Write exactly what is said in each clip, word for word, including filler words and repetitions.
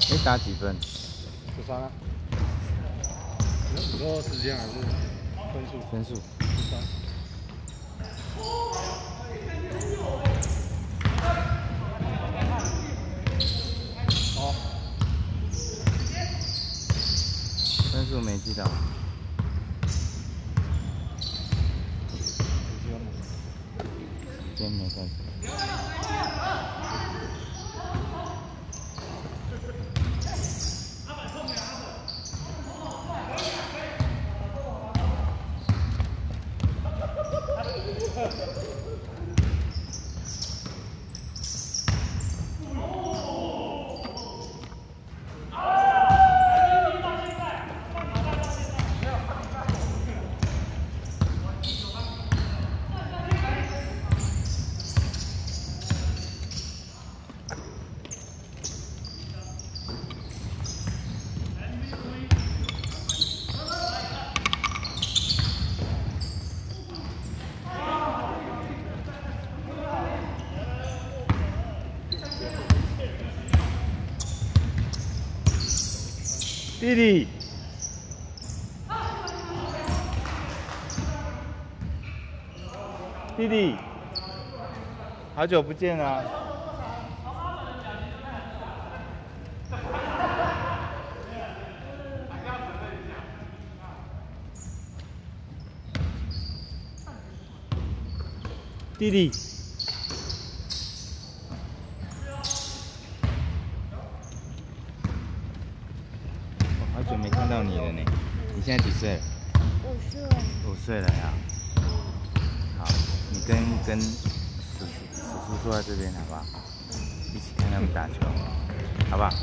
哎，打几分？ 十三啊。你说时间还是分数？ 分数。 十三。好。 分数没记到。时间没开始。 弟弟，弟弟，好久不见啊！弟弟。 好久没看到你了呢，你现在几岁了？ 五岁。 五岁了呀。好，你跟跟叔叔叔叔坐在这边好不好？一起看他们打球，好不好？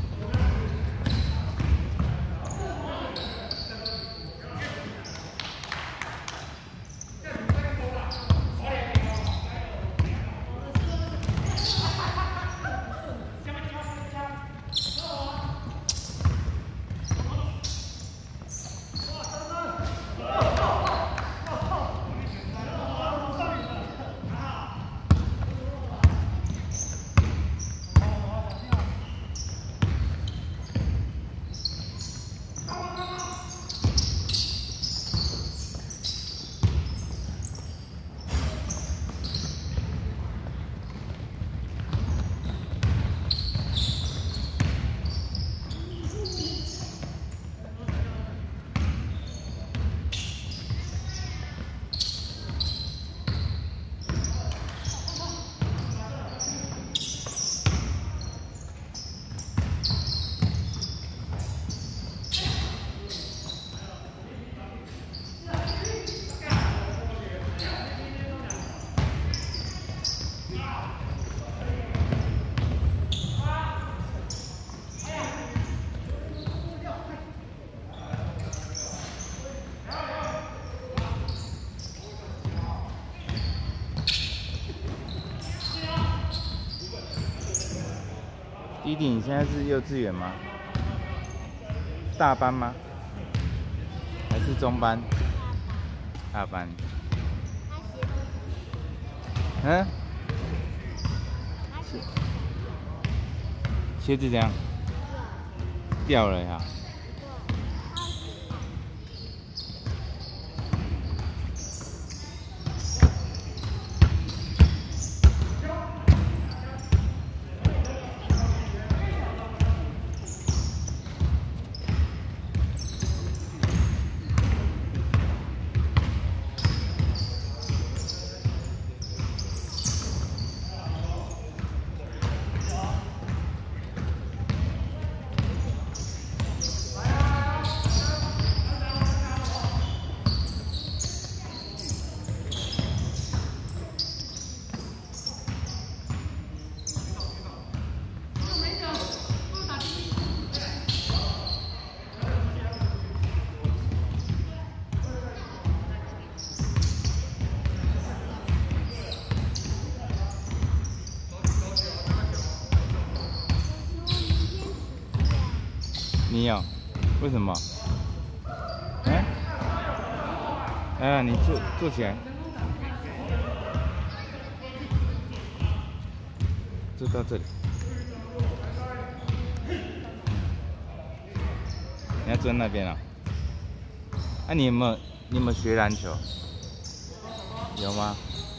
弟弟，你现在是幼稚园吗？大班吗？还是中班？大班。嗯？鞋子怎样？掉了呀。你有？为什么？哎、啊，来了，你坐坐起来，坐到这里。 你要坐那边啊？那、啊、你有没有你有没有学篮球？有吗？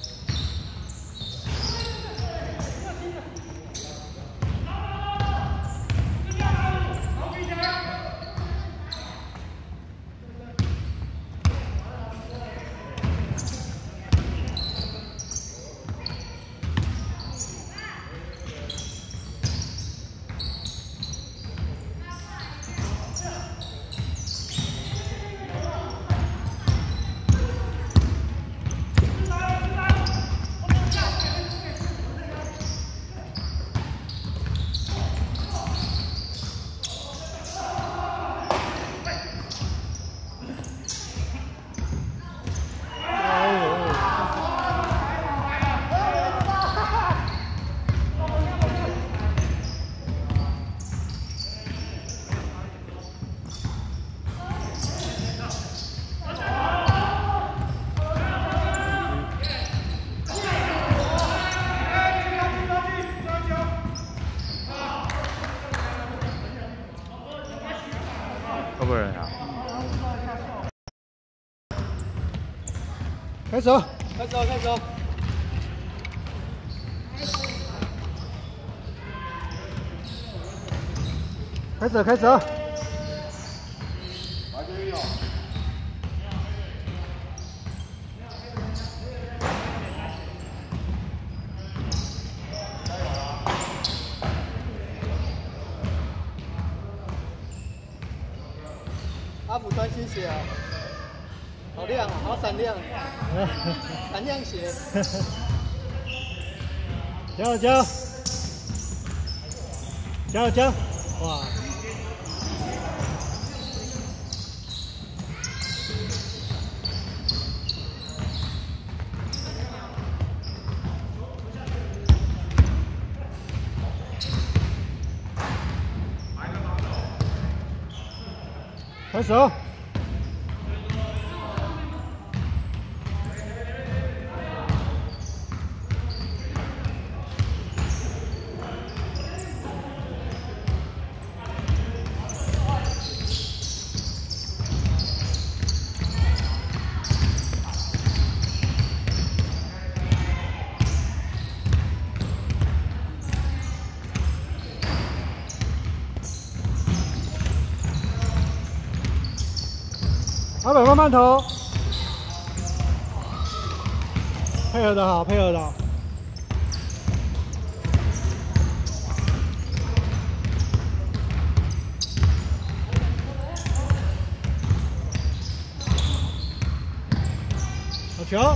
会不会人啊？ 开手，开手，开手。开始，开始。阿普穿新鞋啊，好亮啊，好闪亮，闪亮鞋。加油加油！加油加油！哇！开手！阿本慢慢投，配合的好，配合的好。好球！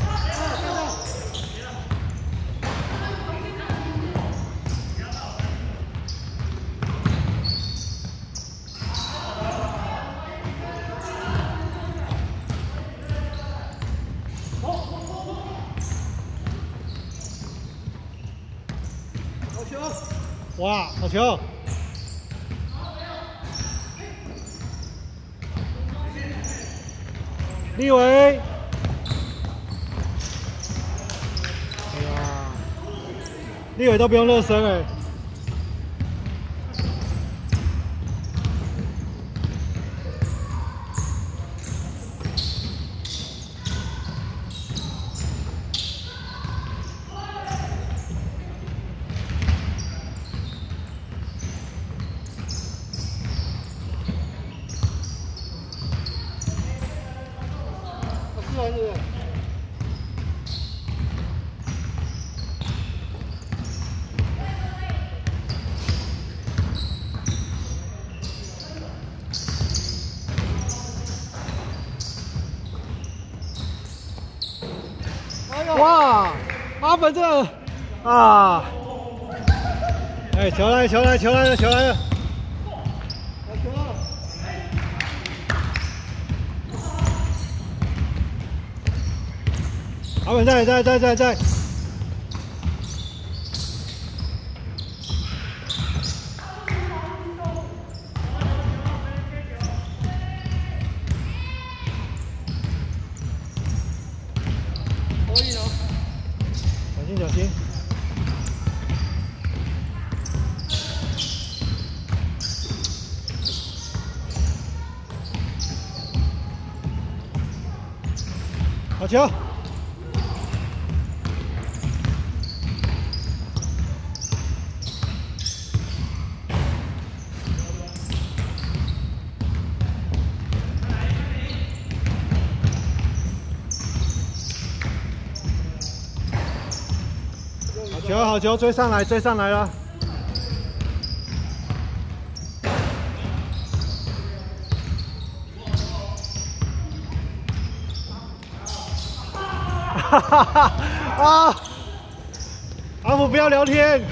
哇，好球！立伟，哎呀，立伟都不用热身哎。是不是？哇，阿本这个啊！哎，球来，球来，球来了，球来了！好球！阿本在在在在在。可以哦。小心小心。 好球！好球！好球！追上来！追上来了！哈哈哈！啊！阿福不要聊天，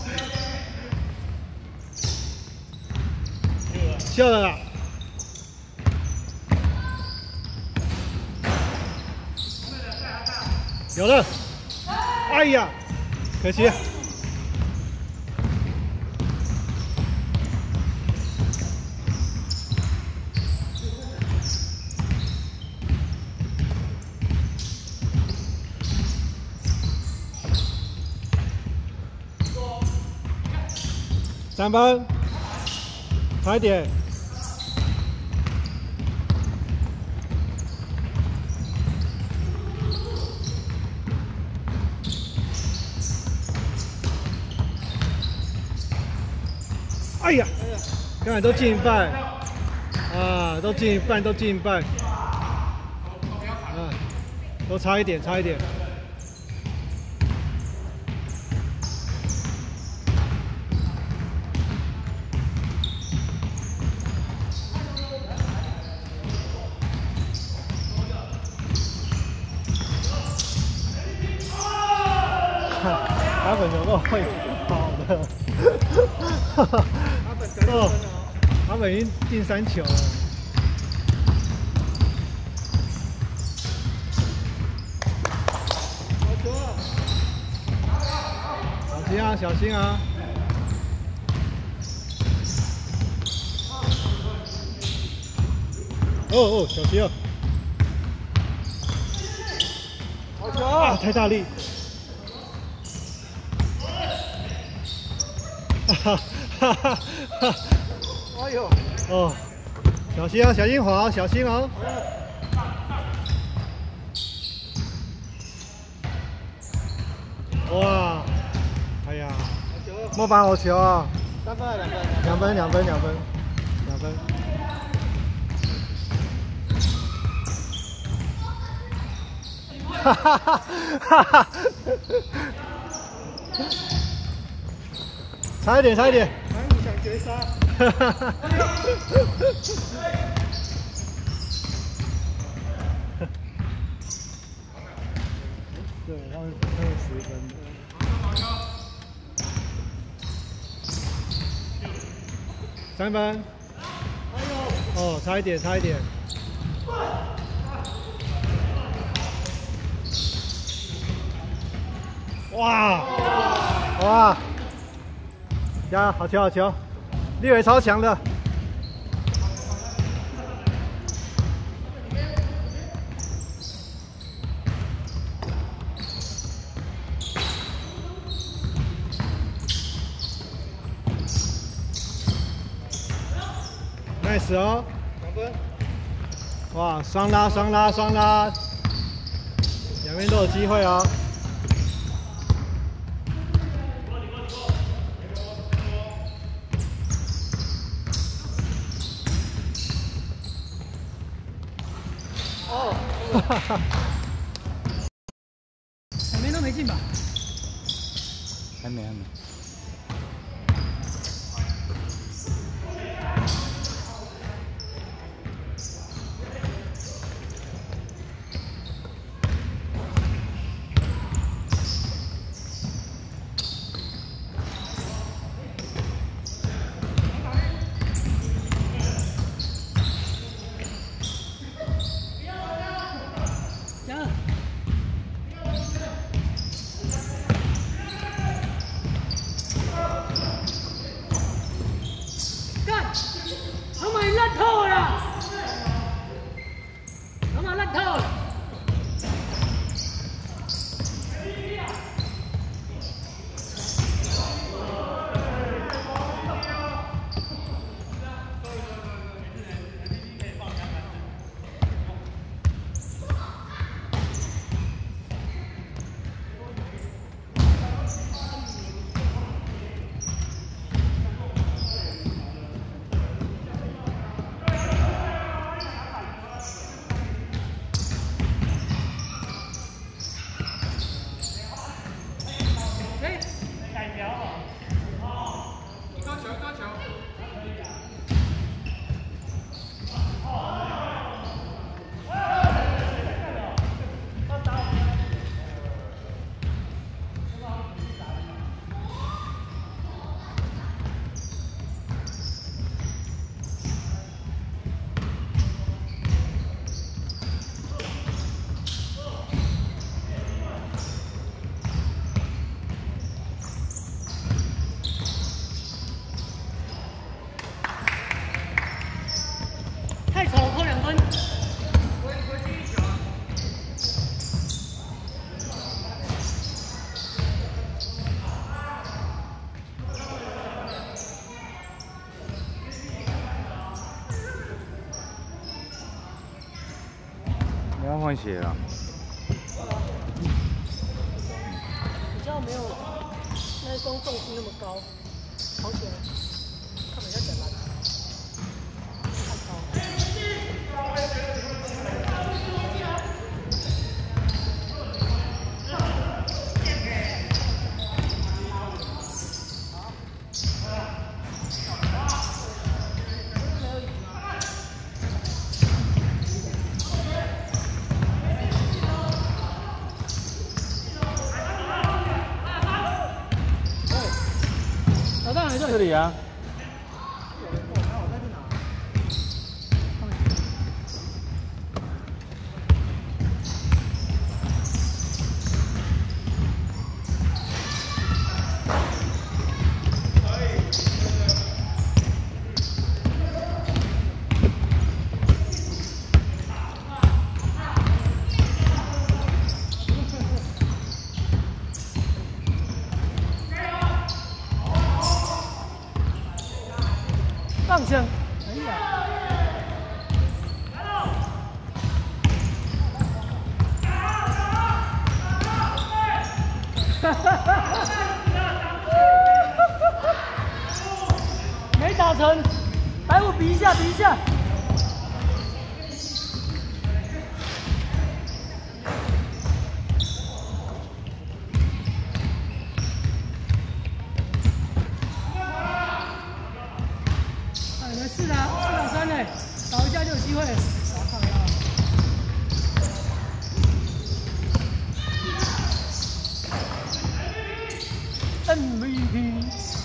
笑了啦！有了！哎呀，可惜。三分，快点！哎呀，刚才都进一半，啊，都进一半，都进一半，啊，都差一点，差一点。阿本有个会跑的，哦，阿本已经进三球了。好球啊！小心啊，小心啊！哦哦，小心啊！好球啊！太大力！ 哈哈哈哈！哎呦！哦，小心啊，小心滑，小心哦！哇！哎呀！莫把好球啊！三分两分？两分，两分，两分，两分。哈哈哈哈哈！差一点，差一点！难以想绝杀。哈哈哈！对，他们他们十分。三分。哦，差一点，差一点。哇！哇！ 加好球好球，立伟超强的。nice 哦，两分。哇，双拉双拉双拉，两边都有机会哦。 哈哈，两边都没进吧？ 还没，还没。 你要换鞋了。 比较没有那双重心那么高，跑起来看比较简单。太高。 这里啊。 放枪，哎呀！哈哈哈！没打成，来我比一下，比一下。四打四打三嘞，倒一下就有机会。M V P。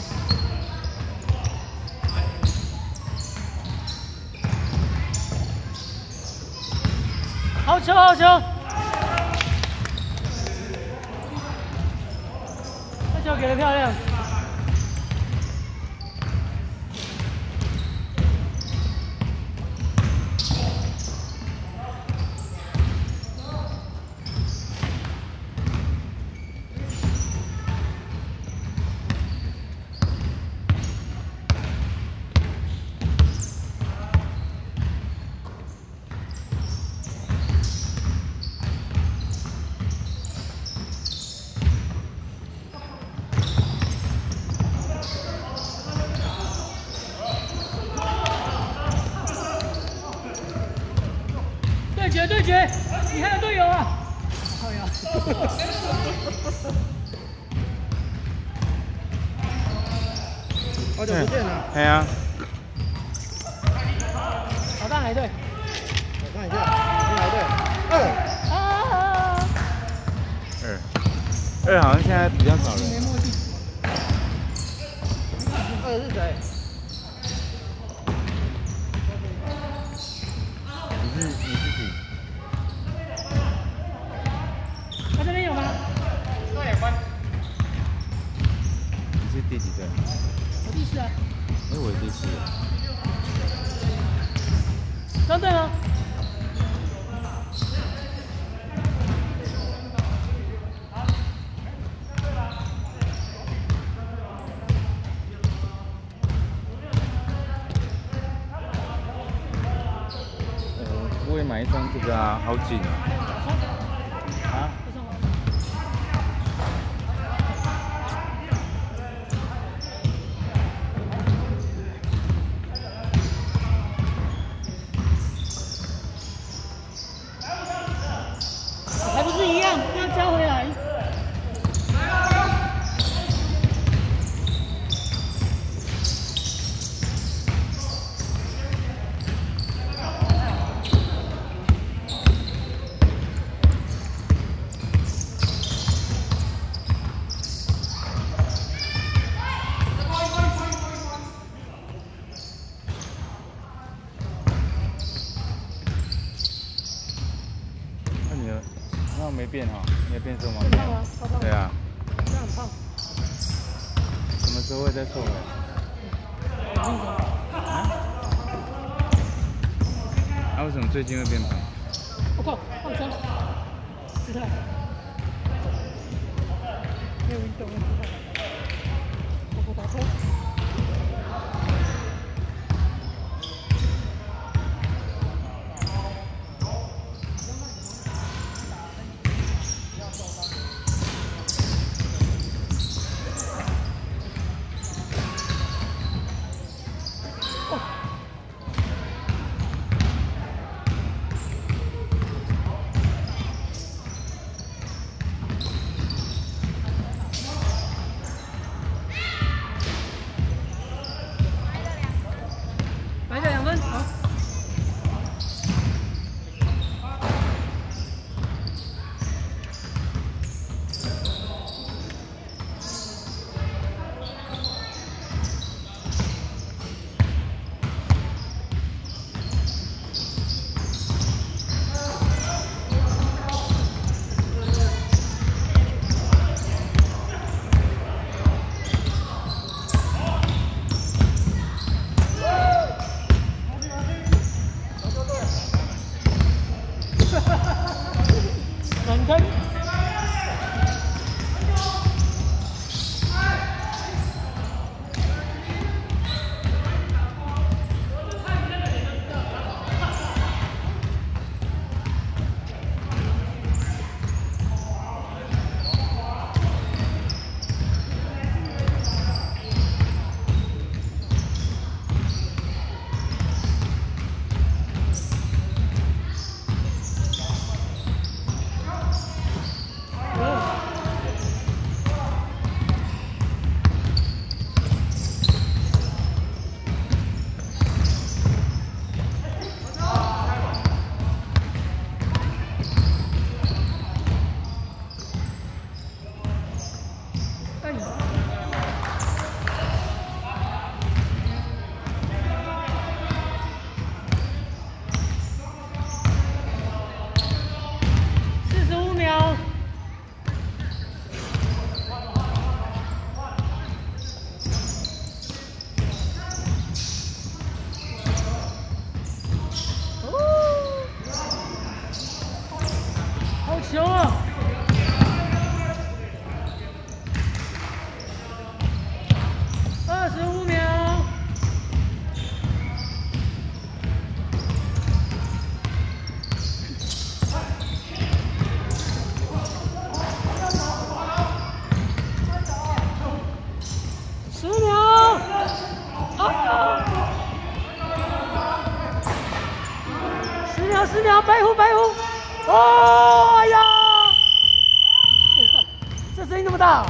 好球好球！这球给的漂亮。对决对决，你还有队友啊！好呀！好久不见了。 哎呀。 老大哪队？ 我看一下，你哪队？二。 啊！ 二。二好像现在比较少人。 没默契。 二是谁？ 你是你自己。 他这边有吗？ 那也关。 你是第几队？ 我第四啊。 哎，我第四。 刚队吗？ 我也买一双这个啊，好紧啊！啊？ 还不是一样，要交回来。 那没变哈，你也变瘦吗？ 变胖了，超胖。 对啊。 这样很胖。 什么时候会再瘦回来？啊？那为什么最近会变胖？ 我靠，放枪！失态。没有运动，失态。我不打车。 开。 球啊！二十五秒。十秒。啊！十秒，十秒，白虎，白虎。 哦，哎呀！这声音这么大。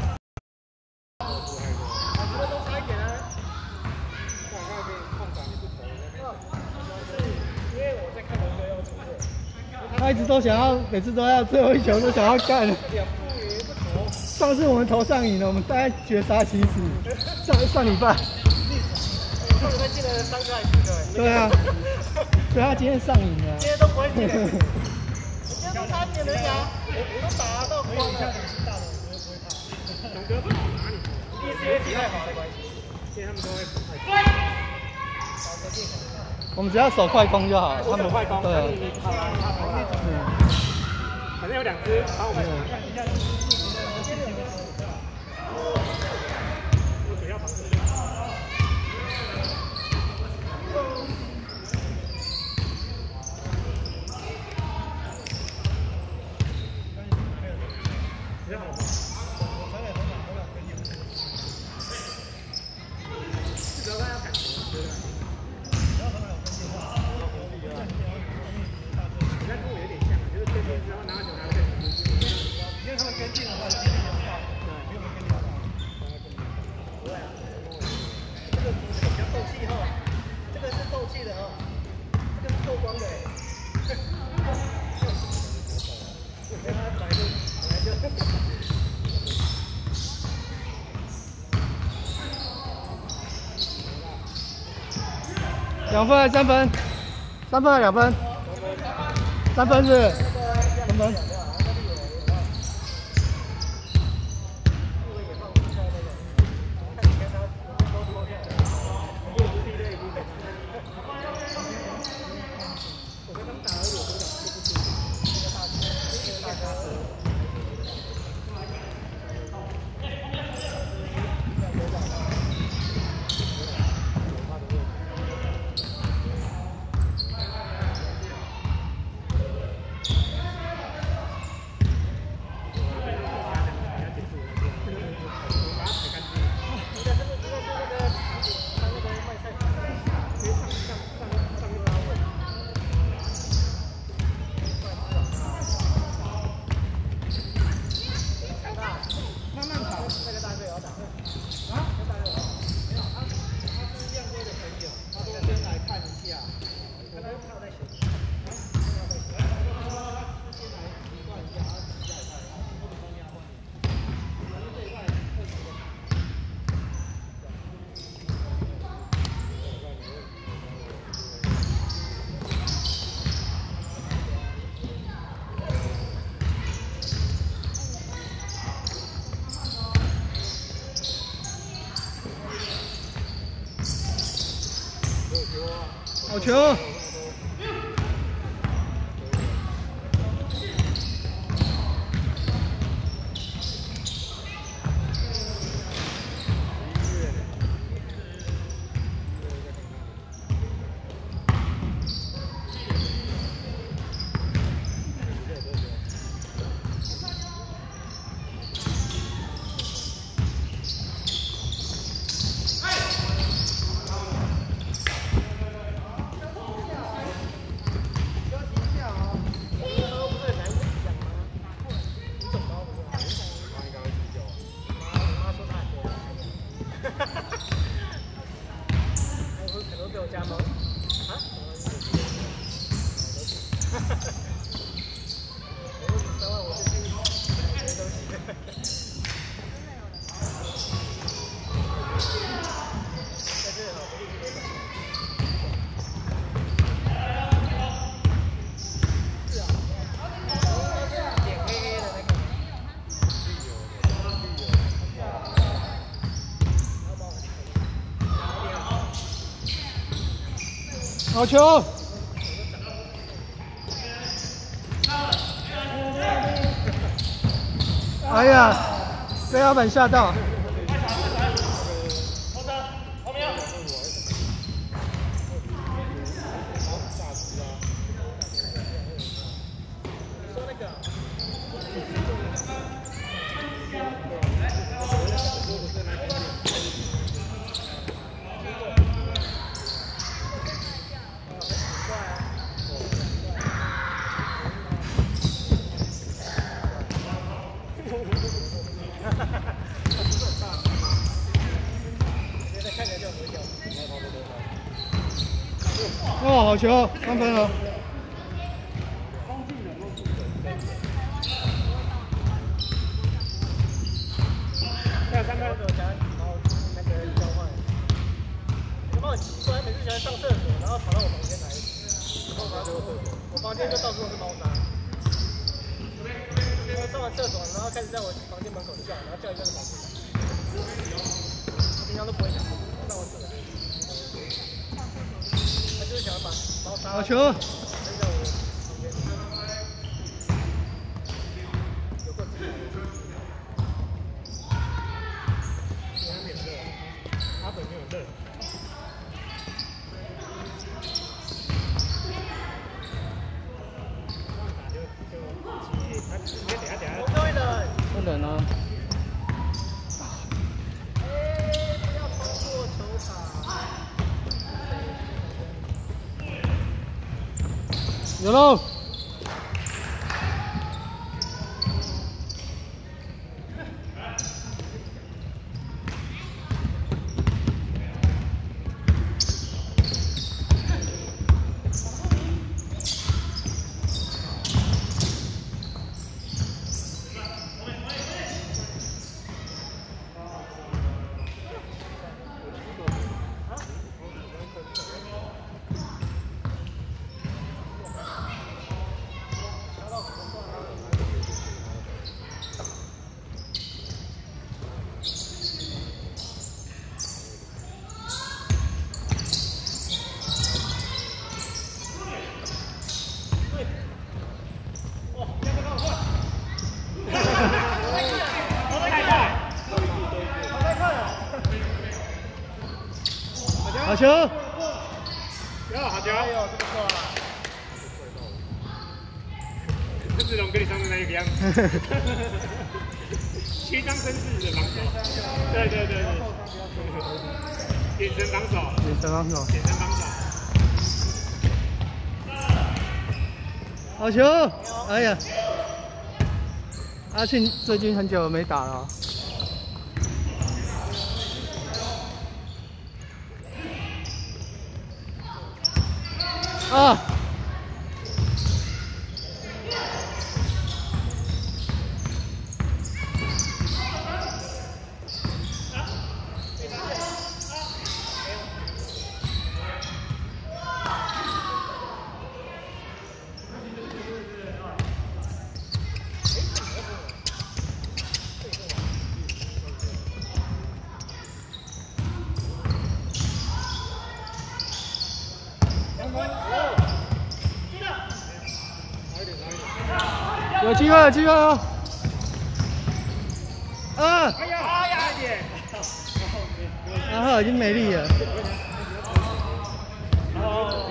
他一直都想要，每次都要最后一球都想要干。上次我们投上瘾了，我们大概绝杀七次。上上礼拜。上礼拜进了三个还是四个？对啊。所以他今天上瘾了。今天都关键。 都差点了呀！我我都打到光了。勇哥跑哪里？一些比赛跑的关系，所以他们都会跑快攻。我们只要手快攻就好了。他们快攻，对。反正有两只，把我们。我主要防守。 两分还是三分？三分还是两分？三分是？三分。好球！ 好球！哎呀，被阿本吓到。哦，好球，三分了。 还有三分，我想然后那个交换，有没有很奇怪？每次喜欢上厕所，然后跑到我房间来，然后就我房间就到处都是猫砂。然后上完厕所，然后开始在我房间门口叫，然后叫一叫就跑出来。我平常都不会讲，上完厕所。 就是想要把猫砂好球！ 扔在我旁边，有个自己。因为它没有热，阿本没有热。打就就激烈，他应该等下等下。对的。 不冷啊。 哎，不要超过球场。 有喽！好球！ 有好球！哎呦，这不错啊！郑志龙跟你上次那个样子，虚张声势的防守。对对对对，眼神防守， 眼神防守， 眼神防守。 好球！哎呀，阿庆最近很久没打了。 啊！有机会，有机会哦！啊！ 哎呀，哎呀，一点。 然后已经没力了。 哦。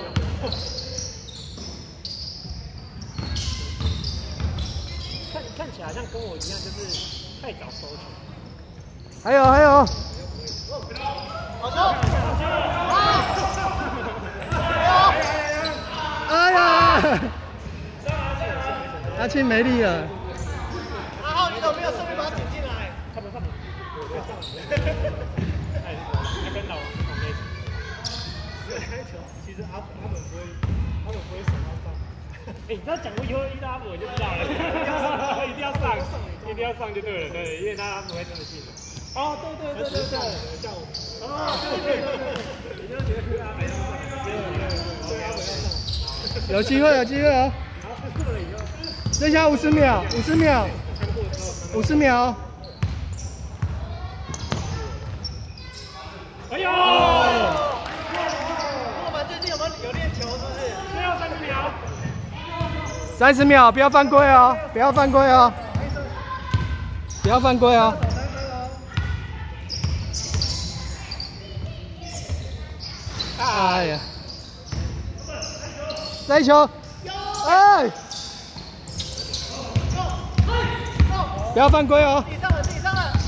看看起来好像跟我一样，就是太早收球。 还有，还有。 好球！ 哎呀！ 阿庆没力了。 阿浩，你怎么没有顺便把他顶进来？他不上，我上。哎，他跟老王同类型。开球，其实阿阿本不会，阿本不会手上上。哎，你知道讲过以后遇到阿本我就知道了，一定要上，一定要上就对了，对，因为他不会真的进的。哦，对对对对对，叫我。哦，对对对对，你就觉得阿本要上，对对对，阿本要上。 有机会，有机会哦。 剩下五十秒，五十秒，五十秒。 哎呦！我们最近有没有有练球三十秒，不要犯规哦，不要犯规哦，不要犯规哦。哎呀，再球，哎，不要犯规哦。自己上了，自己上了。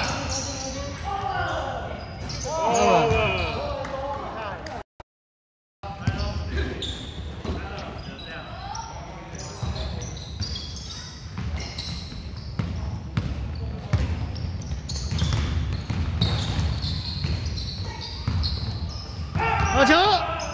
好球！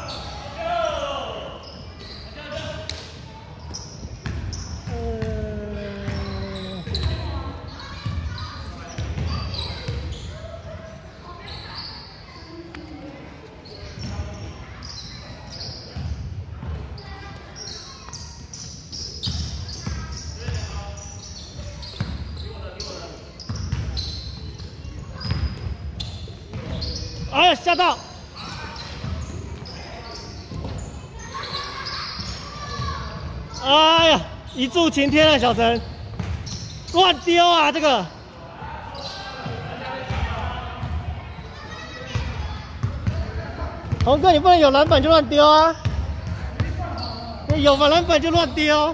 哎呀，吓到！哎呀，一柱擎天啊，小陈，乱丢啊，这个。红哥，你不能有篮板就乱丢啊！你有篮板就乱丢。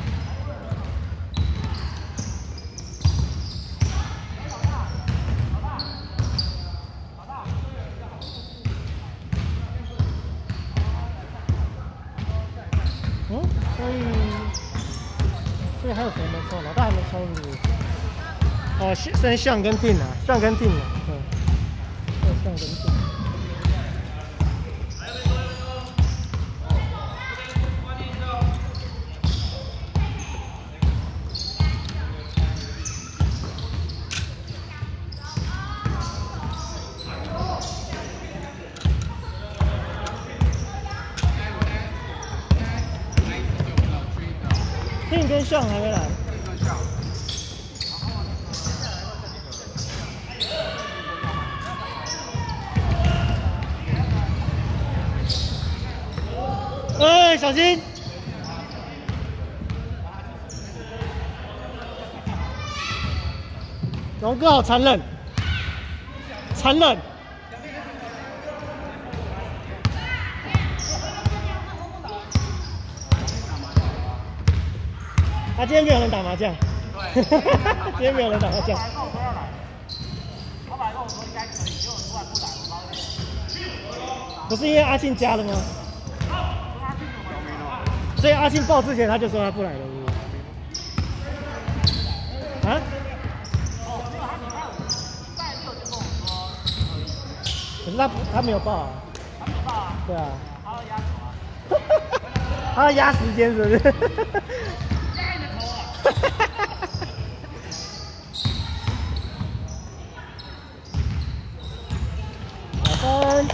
嗯，所以所以还有谁没抽？老大还没抽是不是？哦，剩象跟定啊，象跟定啊，嗯，剩象跟定。定跟象还没来。哎，小心！龙哥好残忍，残忍！他、啊、今天没有人打麻将，对，今天没有人打麻将。不是因为阿信加了吗？所以阿信报之前他就说他不来了，是不是？啊？可是他他没有报啊。他没有报啊？对啊。他要压什么？他要压时间，是不是？打分。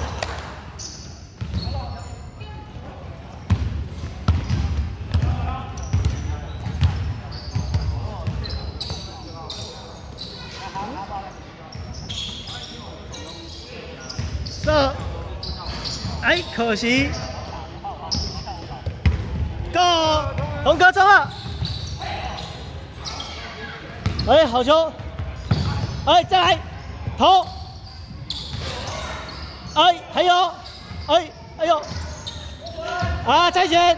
射，哎，可惜。Go， 龙哥冲了。哎，好球！哎，再来，投！哎，还有，哎，哎呦，啊，拆线！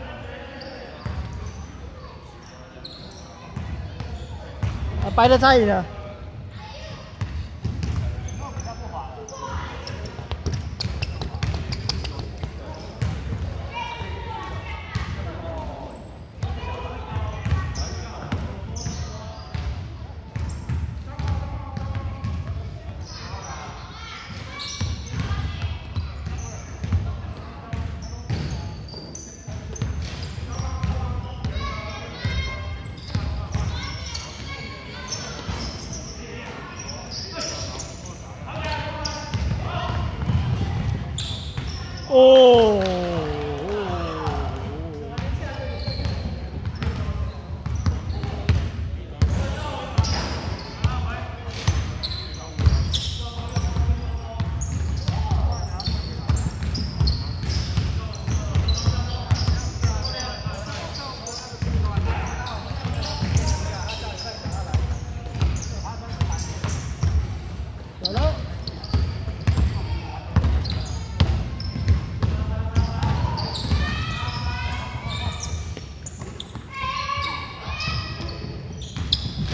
啊，白的差一点。哦。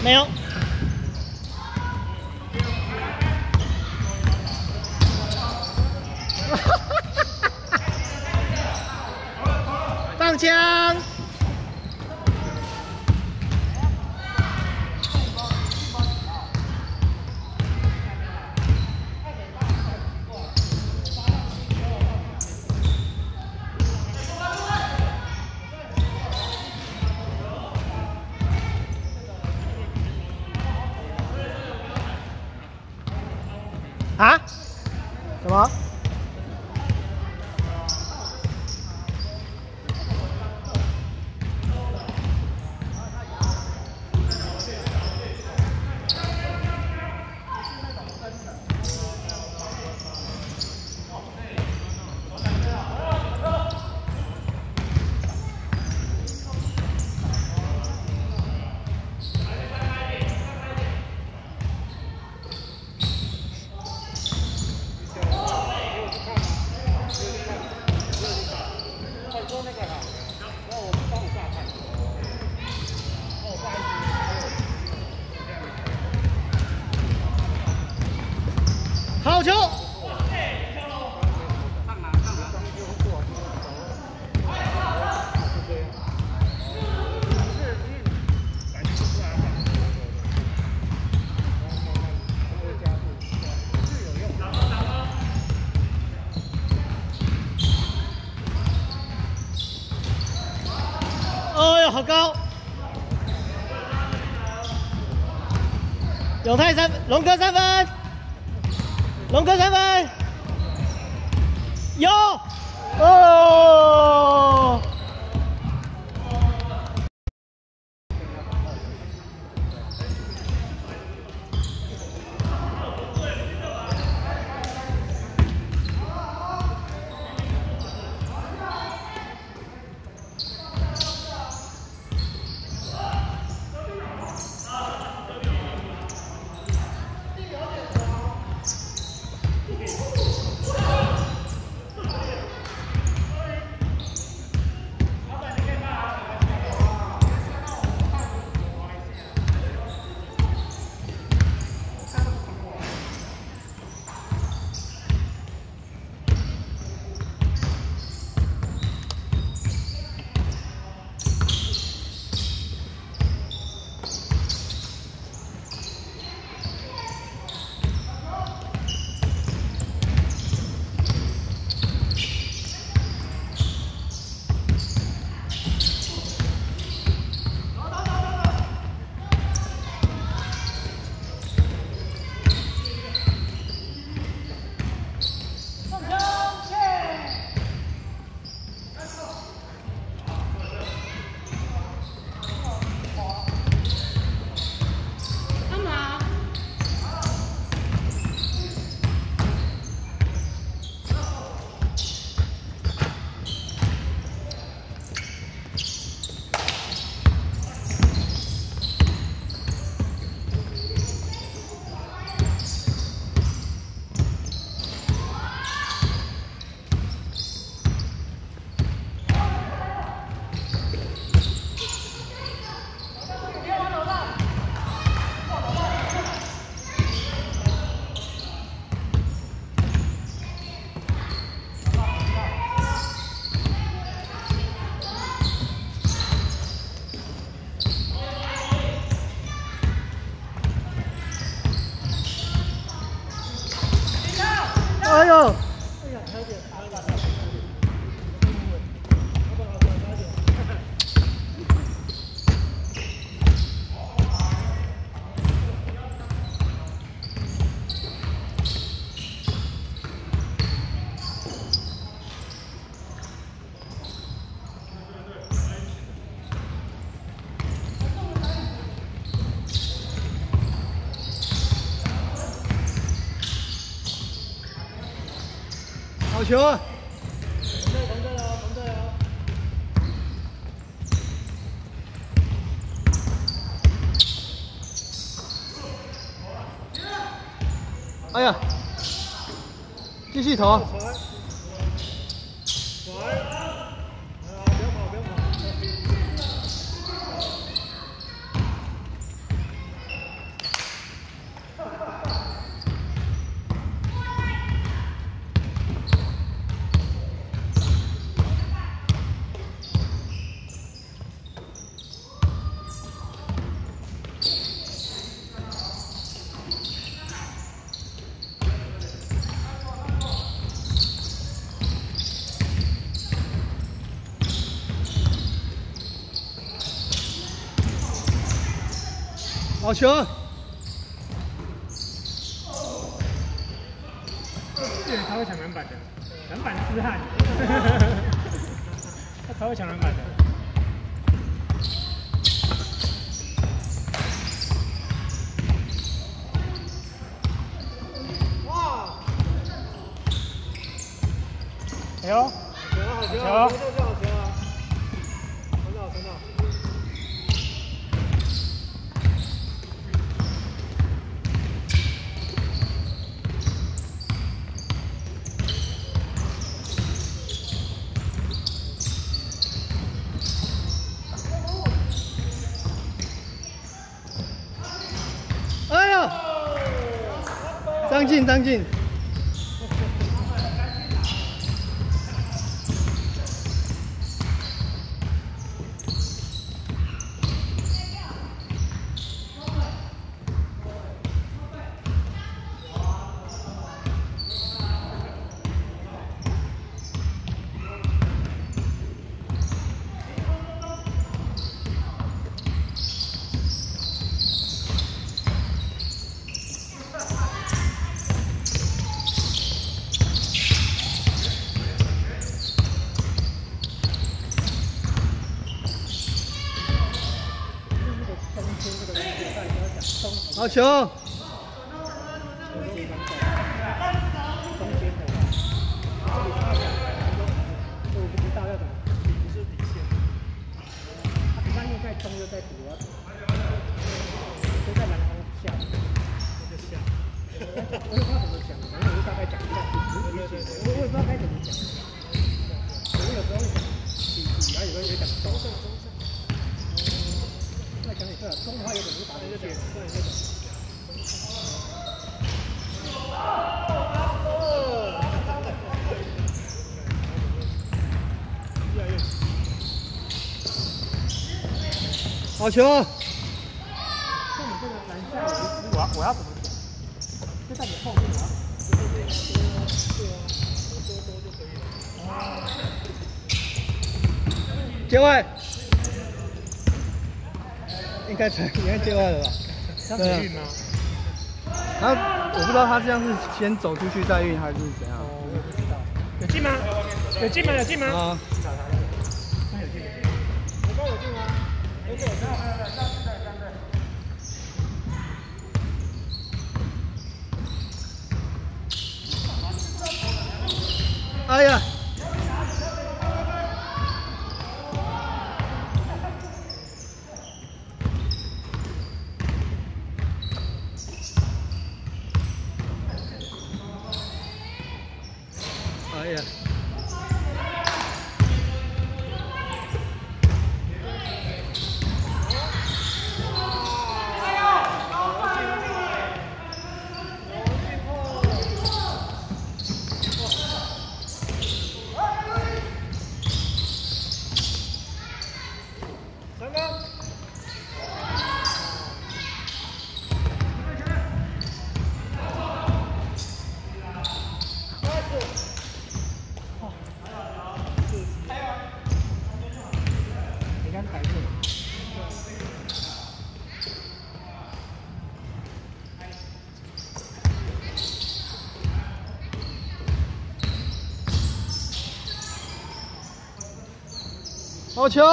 没有。放枪！啊？什么？好球！哎呦，好高！永泰三，龙哥三分。龙哥三分，有哦！哎呦！哎呀，还有点，还有点。好球啊！同队同队哦，同队哦。哎呀，继续投。 好球！ 对，他会抢篮板的，篮板痴汉，他超会抢篮板的。哇！哎呦，好球啊！好球啊！好球啊！好球啊！传到传到。 哎呀！张进，张进。好球！好球！ 我要我要怎么讲？就在你后面啊。 界外，应该才应该界外了吧？ 这样子运吗？ 他我不知道他这样是先走出去再运还是怎样。 哦，我也不知道。有进吗？有进吗？有进吗？ 啊。 那有进。我刚有进吗？没有，没有，没有，没有，上对上对。 哎呀！哎呀！好球！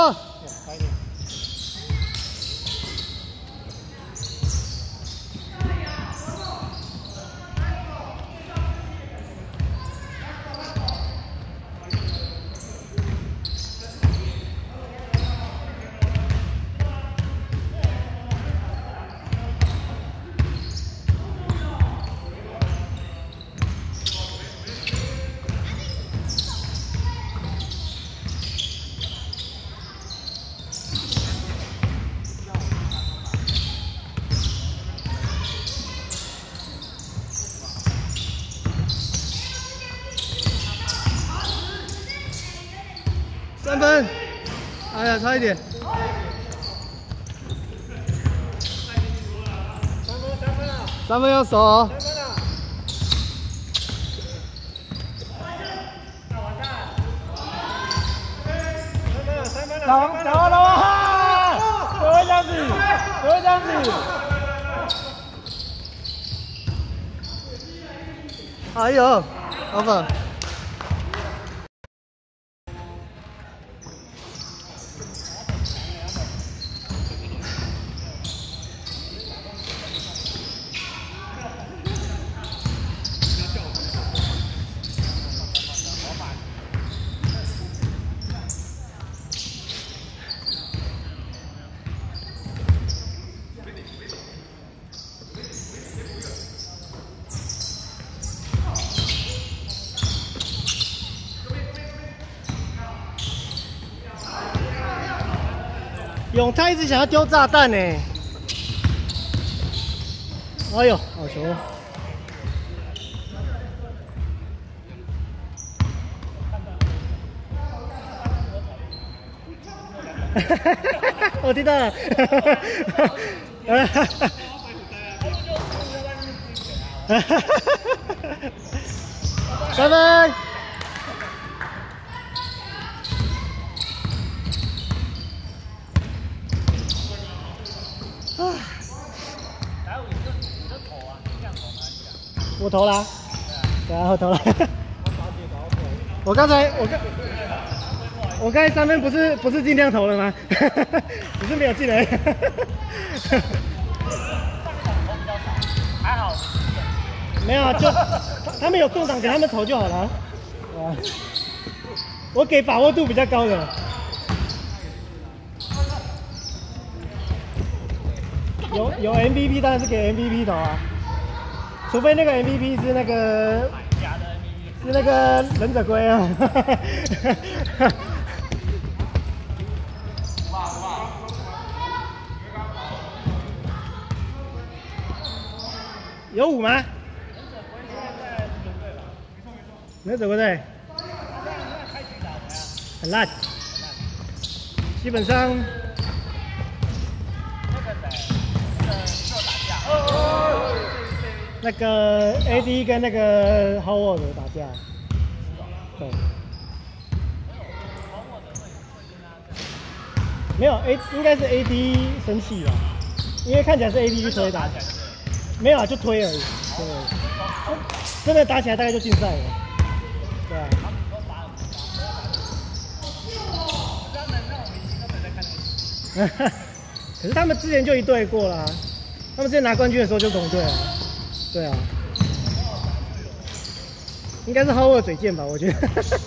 三分，哎呀，差一点。三分，三分啊！三分要守哦。三分啊！那完蛋。三分了，三分了，三分了！老王，老王，怎么会这样子？怎么会这样子？ 哎呦，老板。勇他一直想要丢炸弹呢。哎呦，好球！我听到了。三分。我投了，对啊，我投了。我刚才我刚我刚才三分不是不是尽量投了吗？只是没有进来。还好。没有啊，就他们有空档给他们投就好了。对啊，我给把握度比较高的。有有 M V P 当然是给 M V P 投啊。除非那个 M V P 是那个是那个忍者龟啊，有五吗？忍者龟队很烂，基本上。那个 A D 跟那个 Howard 打架，对，没有 A 应该是 A D 生气吧，因为看起来是 A D 去推打，没有啊，就推而已，对，真的打起来大概就竞赛了，对啊。可是他们之前就一队过了、啊，他们之前拿冠军的时候就同队了。对啊，应该是 Howard 嘴贱吧，我觉得。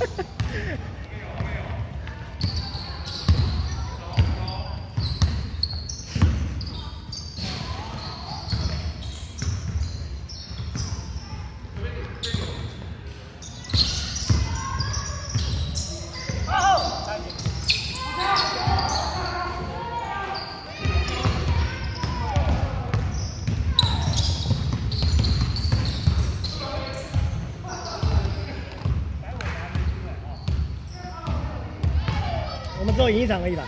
我们只有赢一场而已吧？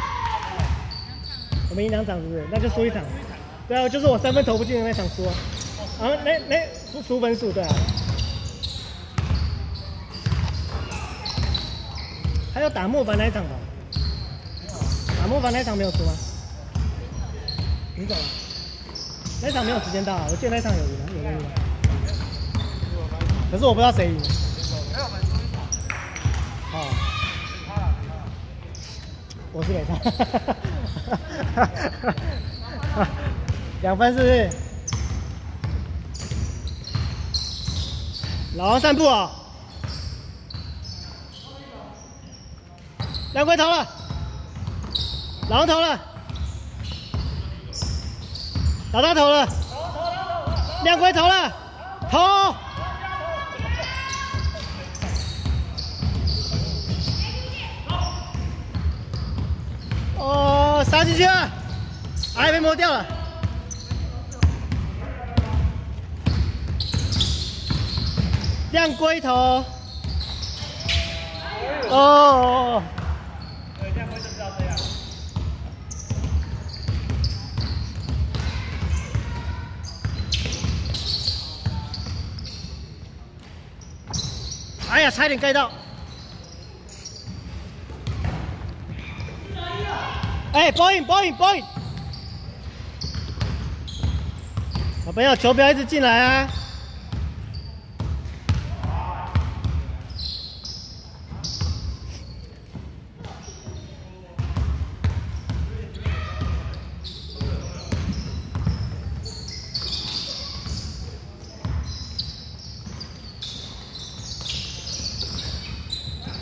我们赢两场是不是？那就输一场。对啊，就是我三分投不进的那场输啊。然后那那输输分数，对啊。还有打莫凡那一场吧？打莫凡那一场没有输吗？你走了。那一场没有时间到啊，我记得那一场有赢，有赢。可是我不知道谁赢。哦。我是给他，两分是不是？老王散步啊、哦，亮龟投了，老王投了，老大投了，亮龟投了，投。哦，杀进去了，还被摸掉了。亮龟头。哦。对，亮龟就是要这样。哎呀，差点盖到。哎，包赢，包赢，包赢！小朋友，球不要一直进来啊！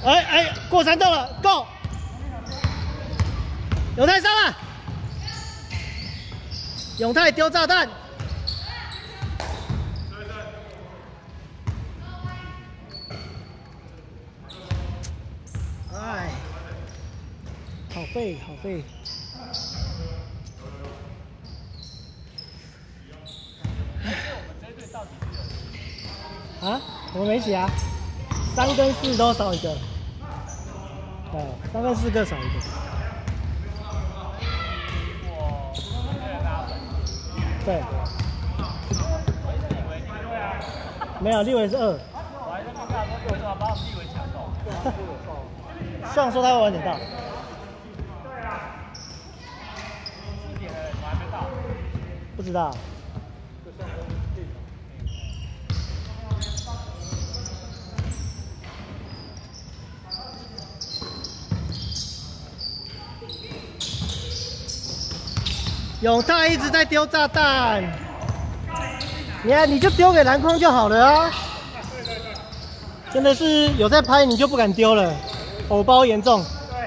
哎哎，过山洞了 ，Go！ 永泰上了，永泰丢炸弹。哎，好废，好废。啊，我们没写啊，三跟四都少一个。对，三跟四各少一个。 对，没有立伟是二。我还在跟他说，为什么把我们立伟抢走？上说他会晚点到。对啊。四点了，怎么还没到？不知道。永泰一直在丢炸弹，你看你就丢给篮筐就好了啊！真的是有在拍你就不敢丢了，偶包严重。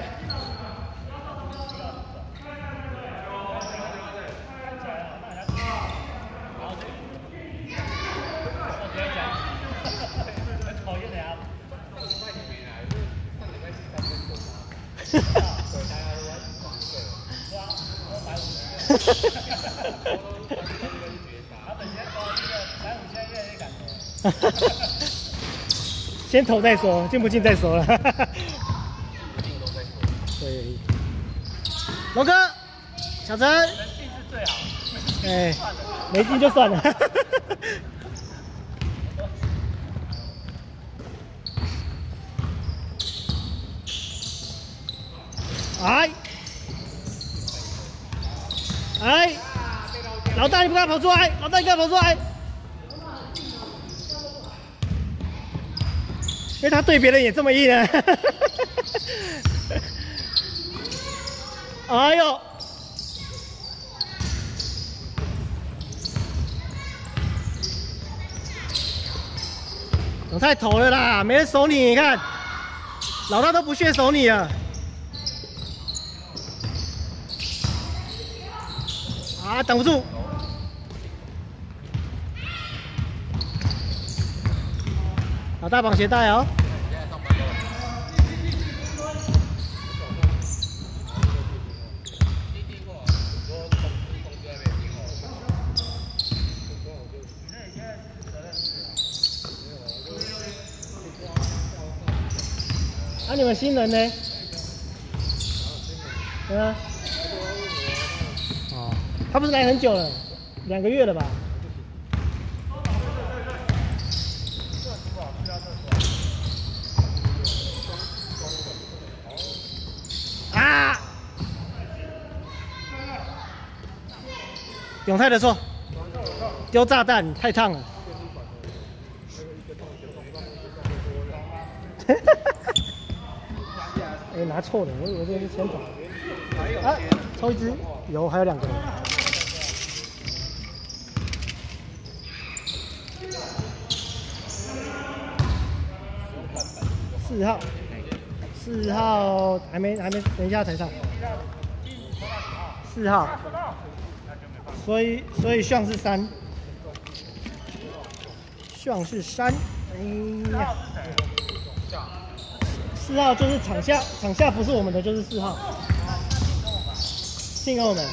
先投再说，进不进再说了。对，龙哥，小陈，能进是最好。哎，没进就算了。哎，哎，老大你不给他跑出来，老大你给他跑出来。 因为他对别人也这么硬啊！哎呦，我太投了啦，没人守你，你看，老大都不屑守你啊！啊，挡不住。 老大绑鞋带哦。啊，你们新人呢？对啊。哦，他不是来很久了，两个月了吧？ 啊！永泰的错，丢炸弹太烫了。哎、欸，拿错了，我以为这是铅筒。啊，抽一支，有，还有两个。四号。 四号还没还没，等一下台上。四号，所以所以像是三，像是三。哎呀，四号就是场下，场下不是我们的就是四号。信跟我们。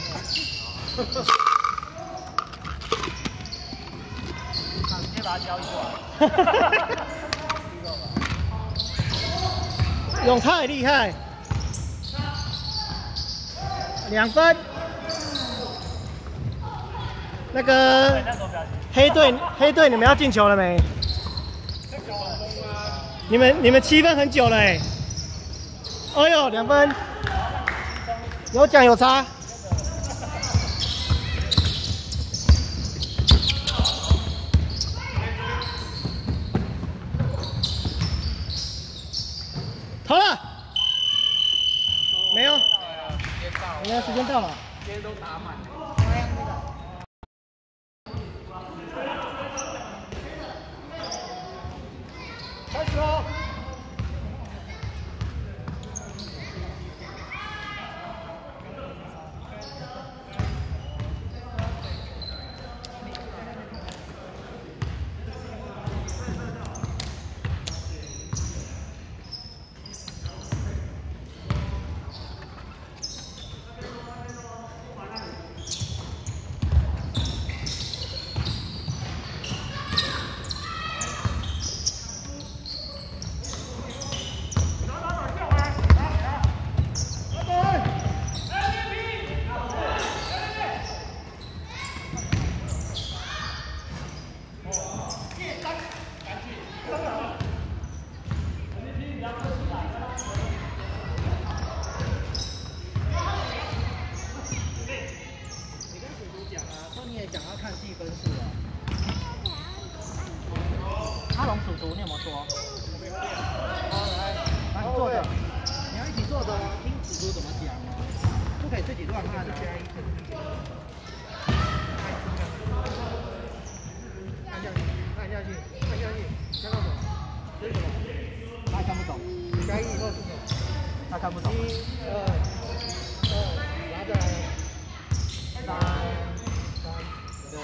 直接把它交易过来。永泰厉害，两分。那个黑队，黑队，你们要进球了没？你们你们七分很久了哎、欸。哎呦，两分，有奖有差。投了，没有，没有，时间到了。今天都打满了。开始喽！ 说你也想要看计分数哦。阿龙叔叔，你有没有说？好，来，来你坐着，你要一起坐着哦，听叔叔怎么讲哦，不可以自己乱按哦。按下去，按下去，按下去，看到什么？这是什么？他看不懂。加一或是什么？他看不懂。一、二、二，拿着来。三、三，对。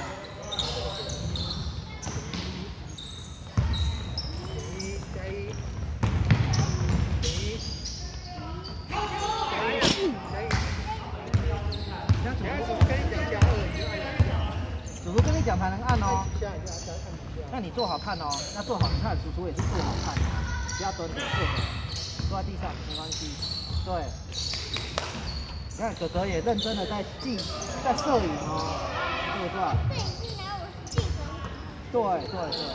一加一，一，加一，加一。像主播跟你讲加二，你就按一下。主播跟你讲才能按哦。一下一下，再按一下。那你坐好看哦，那坐好，你看叔叔也是坐好看，不要蹲着，坐着，坐在地上没关系。对。你看哥哥也认真的在记，在摄影哦，对不对？ 摄影机，然后我是计分。 对对对。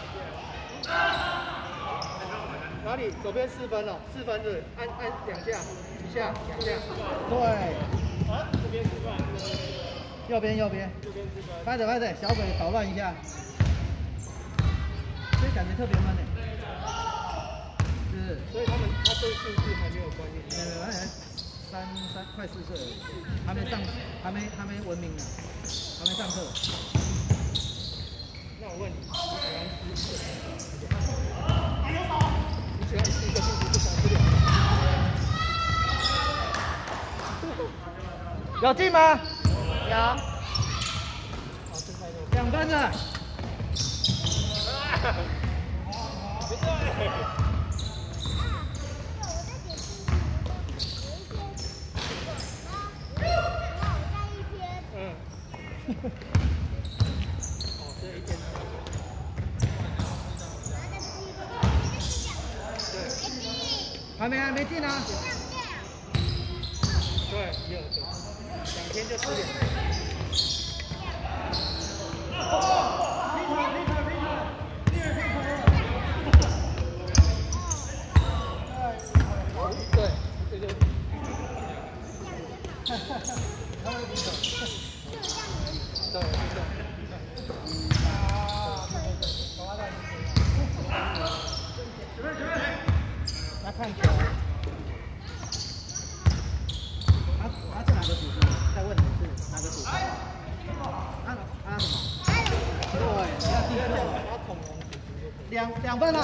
哪里？左边四分哦，四分是按按两下，一下两下。 对。 啊，这边四分。 右边右边。 右边四分。 拍着拍着，小鬼捣乱一下。所以感觉特别闷诶。是。 所以他们他对数字还没有关系。 没有没有。三三快四岁了，还没上，还没还没文明呢，还没上课。 那我问你，你喜欢吃一个？你喜欢吃一个数字，不喜欢吃两个？ 有进吗？ 有。 两分的。 没对。哦，这一天。对。 还没还没进啊。 对，有有。两天就吃两天。对，这就。哈哈哈，他们比手。对，对。啊， 来看球。他他是哪个组织？再问你是哪个组织？啊啊什么？对，要记住。两两分了。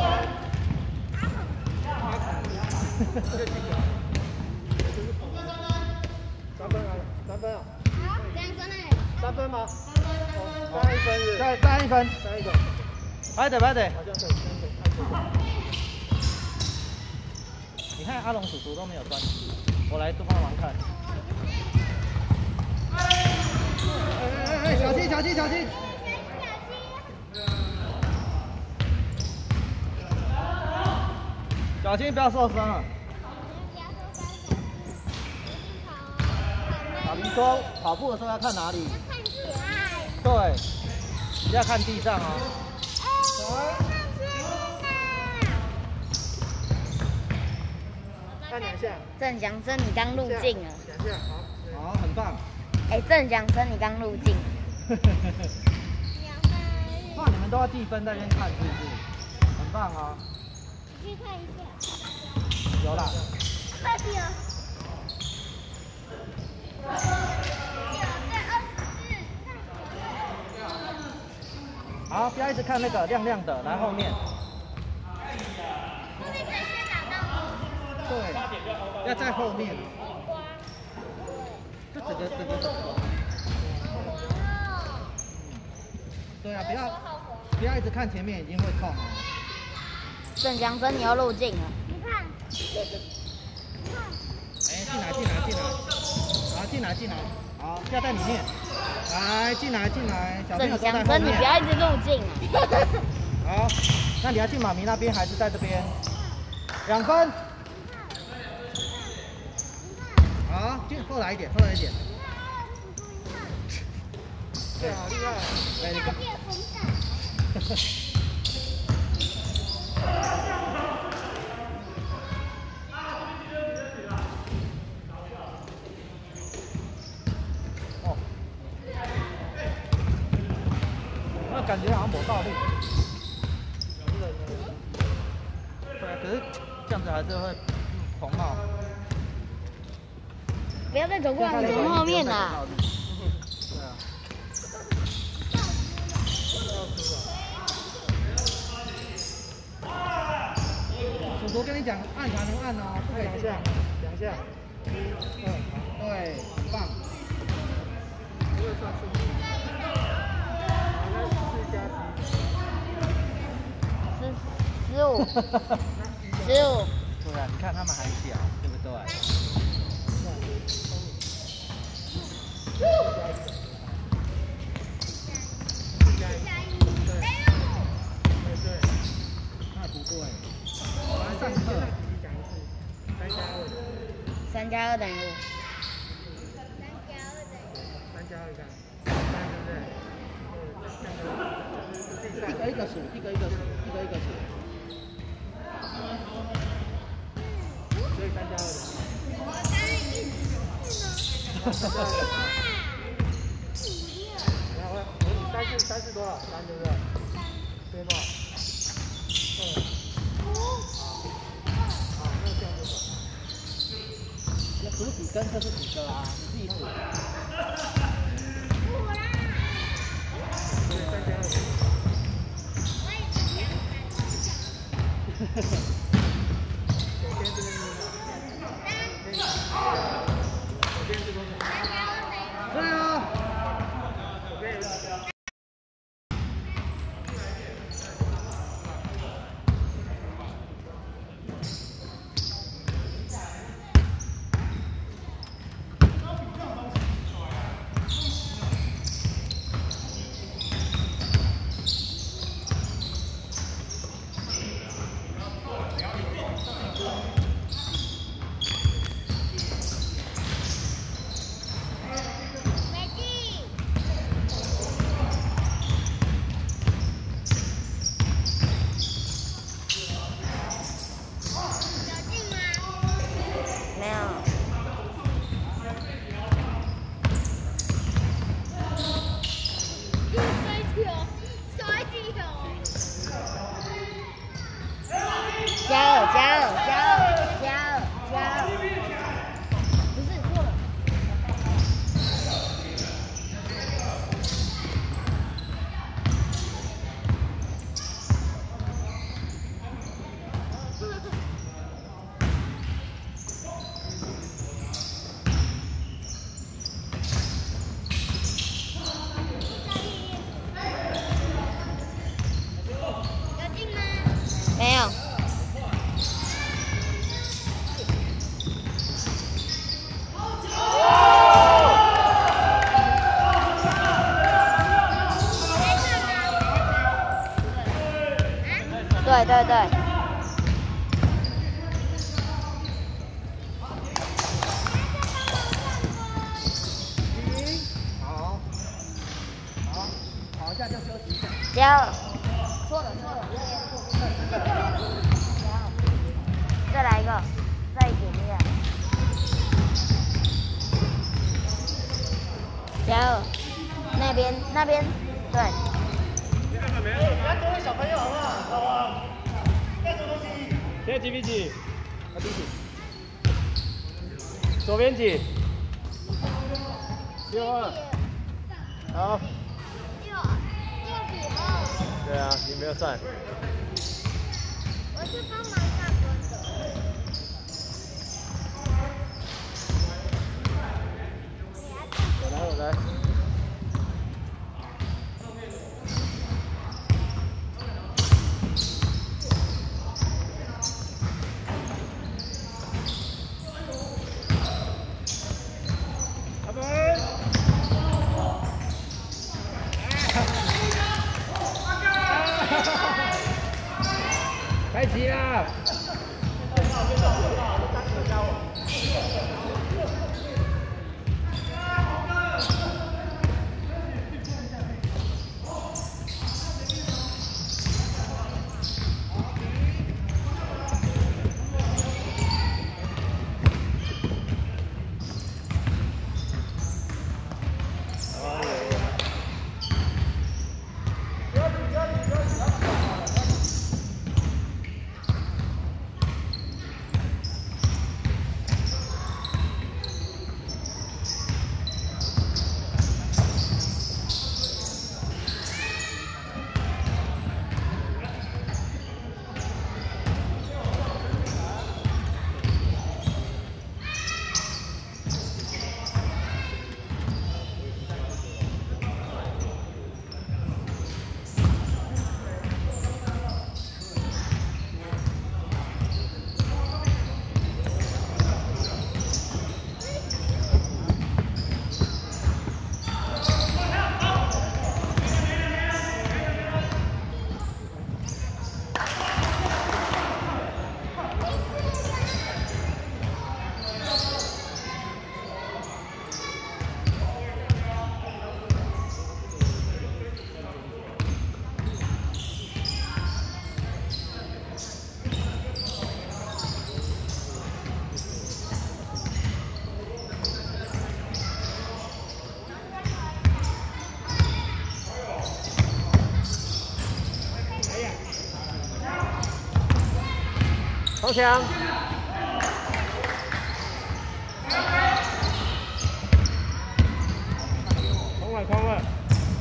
三分啊，三分啊。 好，这样分嘞。 三分吗？ 三分啊。 三一分是。 再再一分。 再一个。 拍得拍得。 好像对，三分。 你看阿龙叔叔都没有专辑，我来帮忙看。哎哎哎，小心小心小心！小心不要受伤啊！小林说跑步的时候要看哪里？ 看起来。 对，不要看地上哦。 按两下。郑祥生，你刚入镜了。 两下，好。 好，很棒。 哎，郑祥生，你刚入镜。 哇，你们都要计分在那边看是不是？很棒啊！ 你去看一下。 有啦。 快点。 好，不要一直看那个亮亮的，来后面。对，要在后面。这整个整个。对啊，不要不要一直看前面，已经会痛了。 郑祥生，你要入镜了。你看。 哎，进来进来进来，好进来进来，好掉在里面，来进来进来，小朋友都在后面。郑祥生， 你不要一直入镜啊。 好，那你要进妈咪那边还是在这边？两分。好，进后来一点，后来一点。 对，好厉害。 哎，你看。哦。 感觉好像没道理。 对啊，可是这样子还是会狂冒。 不要再走过来，走后面啦。 对啊。 主播跟你讲，按才能按哦，不可以两下，两下，一、二，对，很棒。这个算是。好，那四加十，十五，十五。 对啊，你看他们还小，对不对？ 四加一，对，对对，那不对。我们上课讲的是三加二， 三加二等于五。 三加二干，三对不对？呃，一个一个数，一个一个数，一个一个数。所以三加二的。我刚才一直呢。然后我三是三是多少？三对不对？这边多少？二。好，那这样就走。那不是比跟，这是比的啦，你自己数。对，三加二。左边这边是多少？左边是多少？对啊。左边有。 加二，加二，加二，加二，加二，不是错了。有进吗？没有。对对对。 好，好，好，下就休息一下。 加二。错了错了，再来一个，再一点点。加二，那边那边对。 不要多问小朋友好不好？好不好？干什么东西？现在几比几？啊，第几？左边几？六二。好。 六六比二。 对啊，你没有算。 我是帮忙大哥的。 我来，我来。开机啦！ 放枪。空了，空了。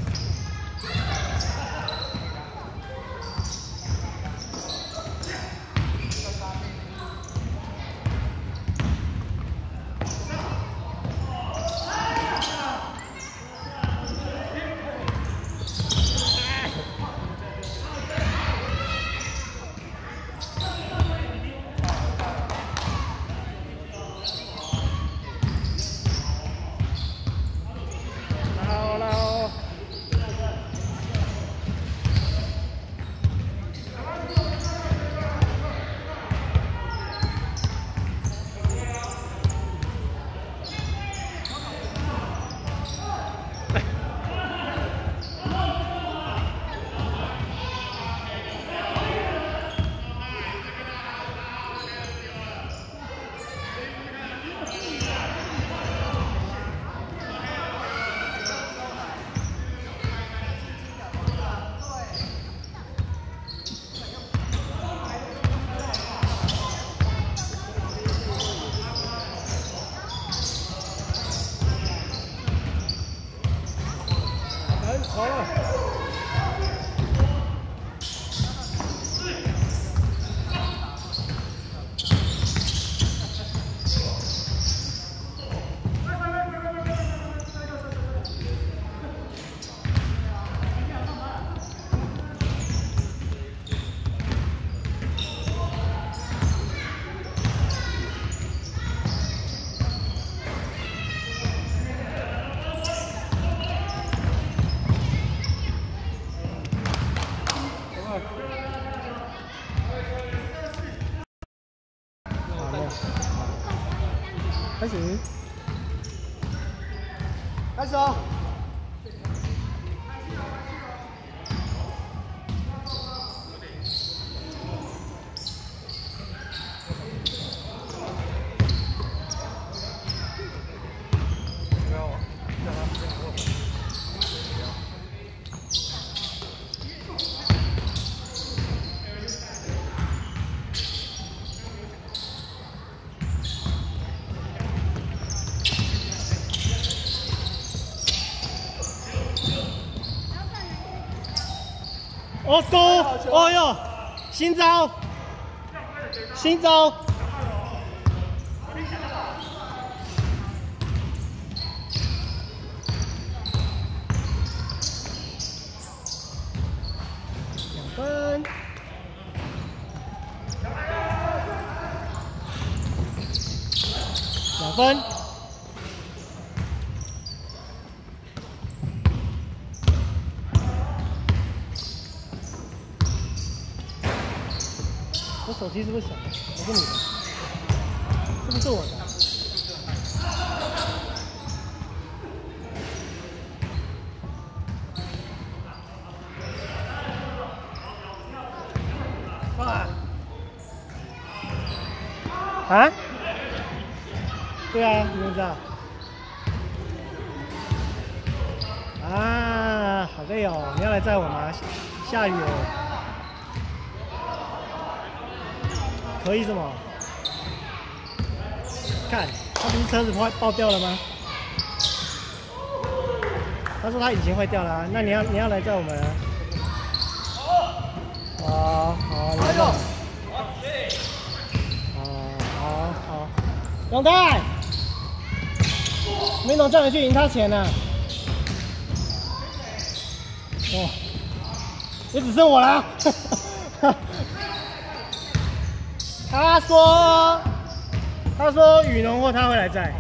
好了。开始，开始哦！哦，勾！哦哟，新招，新招！两分，两分。 我手机是不是响的？我是你的，是不是我的？啊？啊？对啊，你怎么知道？啊，好累哦！你要来载我吗？下雨哦。 可以什么？看，他不是车子坏爆掉了吗？他说他引擎坏掉了、啊，那你要你要来载我们、啊？好好，来吧。好好好，永泰，没能站回去赢他钱呢、啊。哦，也只剩我了。他说：“他说雨农或他会来载。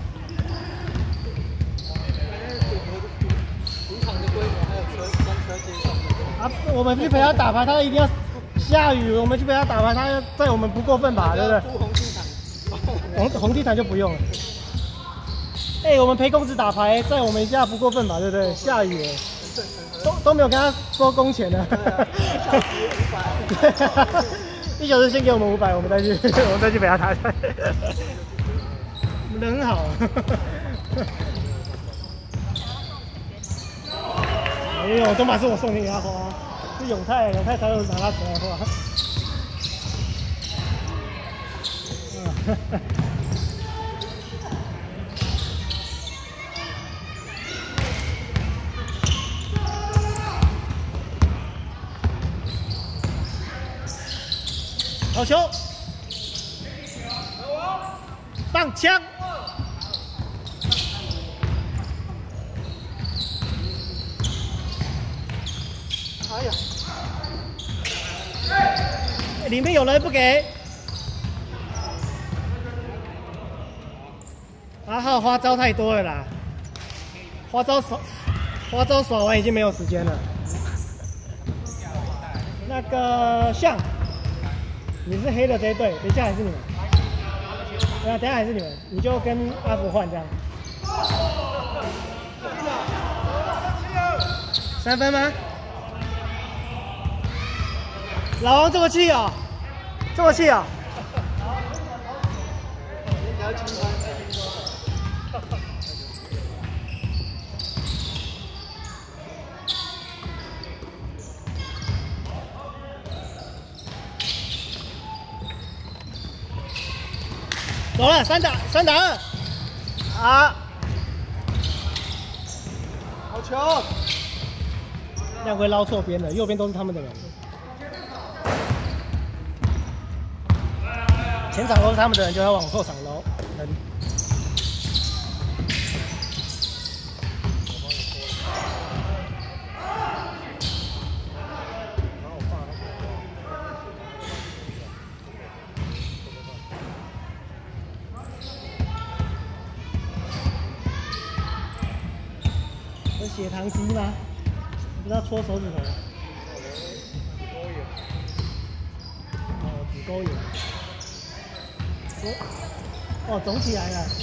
赌场的规模还有车专车接送。啊，我们去陪他打牌，他一定要下雨，我们去陪他打牌，他要载我们不过分吧？对不对？铺红地毯，红红地毯就不用了。哎、欸，我们陪公子打牌，载我们一下不过分吧？对不对？下雨。” 都都没有跟他收工钱的，对啊，一小时五百，一小时先给我们五百，我们再去，我们再去陪他打。人很好。没有，中把是我送给他花，是永泰，永泰才有拿他钱来花。 好球！放枪！哎呀！里面有人不给。阿浩花招太多了啦，花招耍，花招耍完已经没有时间了。那个像。 你是黑的这一队，等一下还是你们？对啊，等一下还是你们，你就跟阿福换这样。三分吗？老王这么气哦，这么气哦。走了，三打三打二，啊，好球！那回捞错边了，右边都是他们的人，前场都是他们的人，就要往后场捞人。血糖机吗？你不知道搓手指头？哦，指沟炎。哦，肿起来了。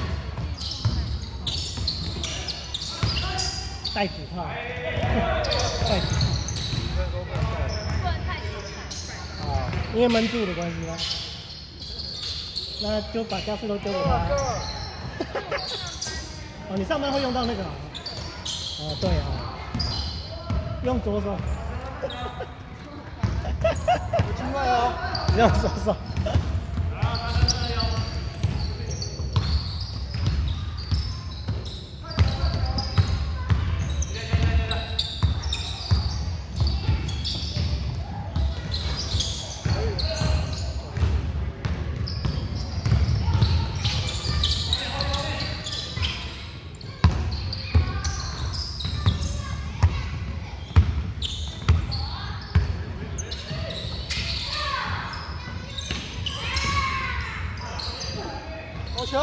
戴指套。戴指套。哦，因为闷住的关系吗？那就把加速都丢给他。哦，你上班会用到那个啊？ 哦，对啊，用左手，有机会哦，用左手。球，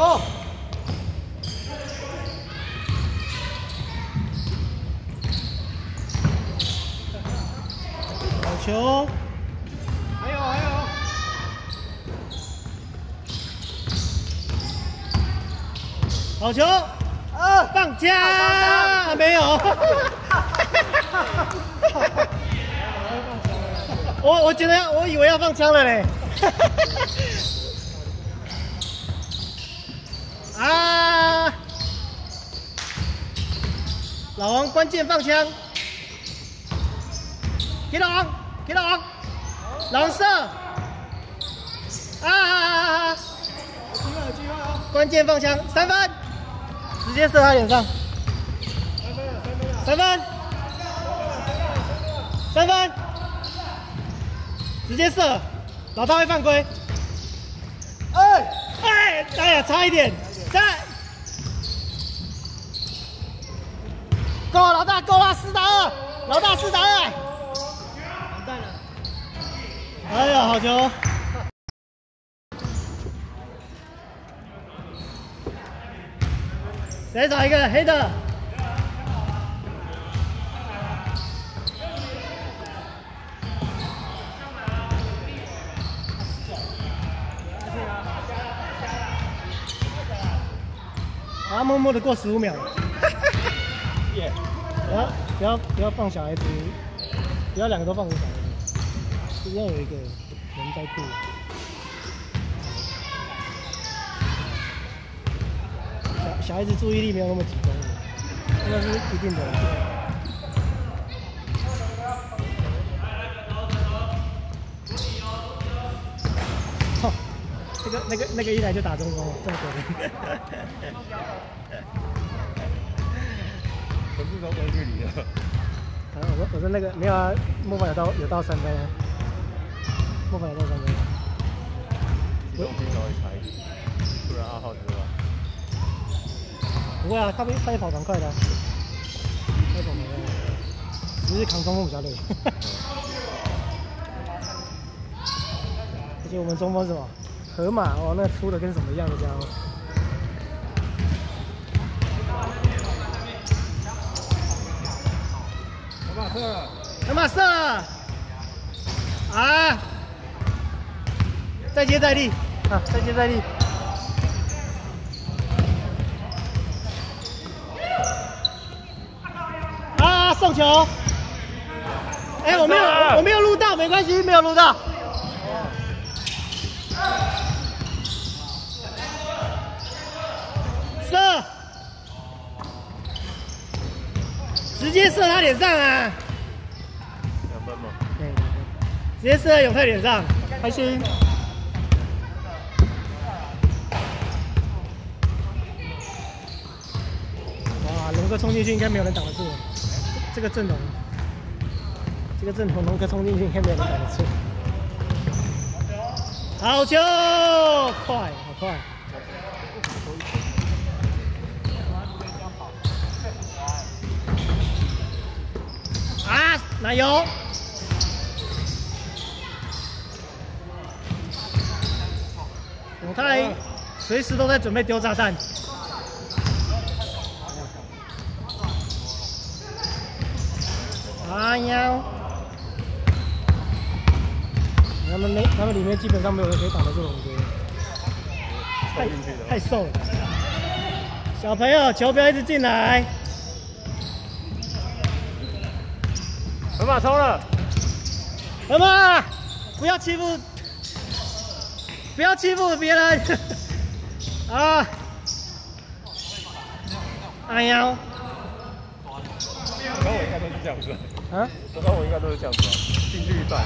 好球，还有还有，好球，啊，放枪，没有，我我觉得我以为要放枪了嘞。啊！老王关键放枪，给老王，给老王，老王射！啊！有机会，有机会哦！关键放枪，三分，直接射他脸上。三分，三分，三分，直接射，老大会犯规。哎哎哎呀，差一点！ 在，够了，老大够了，四打二，老大四打二，完蛋了！哎呀，好球！谁找一个黑的？啊，默默的过十五秒。耶！不要不要不要放小孩子，不要两个都放给小孩子，一定要有一个人在顾。小小孩子注意力没有那么集中，这个是一定的。哼，这这个那个那个一来就打中锋，这么可能。 全部都中距离了。 啊，我说我说那个没有啊，莫凡有到有到三分啊，莫凡有到三分。 机动性稍微差一点，不然二号之外。 不会啊，他比他也跑蛮快的、啊，他也跑蛮快的，只是扛中锋比较累。而且我们中锋是什么？河马哦，那粗的跟什么一样的家伙。 河马射了， 河马射了！啊！再接再厉啊！再接再厉！啊！送球！哎、欸，我没有，我没有录到，没关系，没有录到。射！直接射他脸上啊！ 两分吗？ 对，直接射在永泰脸上，开心。哇，龙哥冲进去应该没有人挡得住。这个阵容，这个阵容龙哥冲进去应该没有人挡得住。好球，快，好快。啊，奶油！永泰随时都在准备丢炸弹。哎呀！他们那他们里面基本上没有人可以挡得住龙哥，太太瘦了。小朋友，球不要一直进来。 河马冲了， 河马，不要欺负，不要欺负别人啊！哎呀！ 刚刚我应该都是这样子。 啊？ 刚刚我应该都是这样子，进去一半。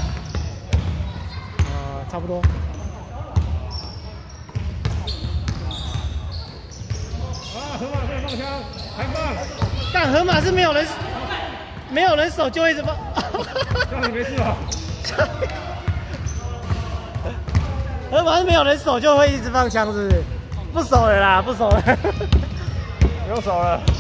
啊，差不多。 啊，河马在放枪，还放。 但河马是没有人。没有人守就会一直放， 这样你没事吧？ 河马是没有人守就会一直放枪，是不是？不守了啦，不守了， 不用守了。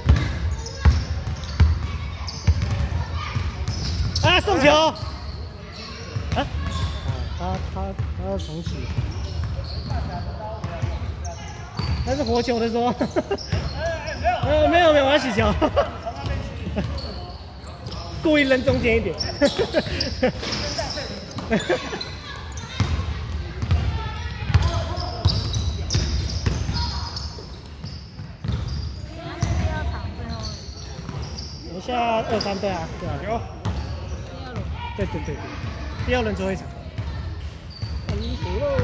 啊，送球！啊，他他他要重启，那是活球的说，呃，没有没有，我要洗球。故意扔中间一点。我现在二三队啊，对啊。有。对对对对，第二轮最后一场。一输喽。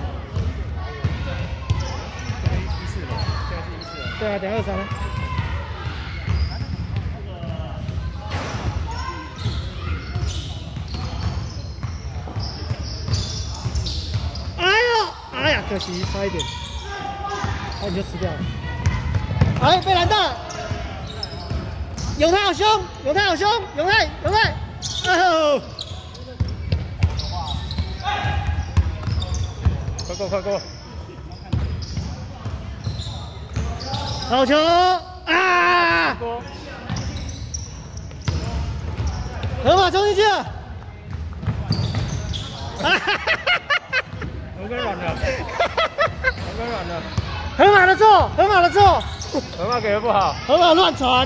一四了，现在是一四了。 对啊，等下二三。哎呀，可惜差一点，差点就吃掉了。哎，被拦到！永泰好凶，永泰好凶，永泰，永泰！哦！ 快过，快过！ 好球啊！河马冲进去了！啊哈哈哈！ 龙哥软了，龙哥软了， 河马的错，河马的错， 河马给的不好， 河马乱传。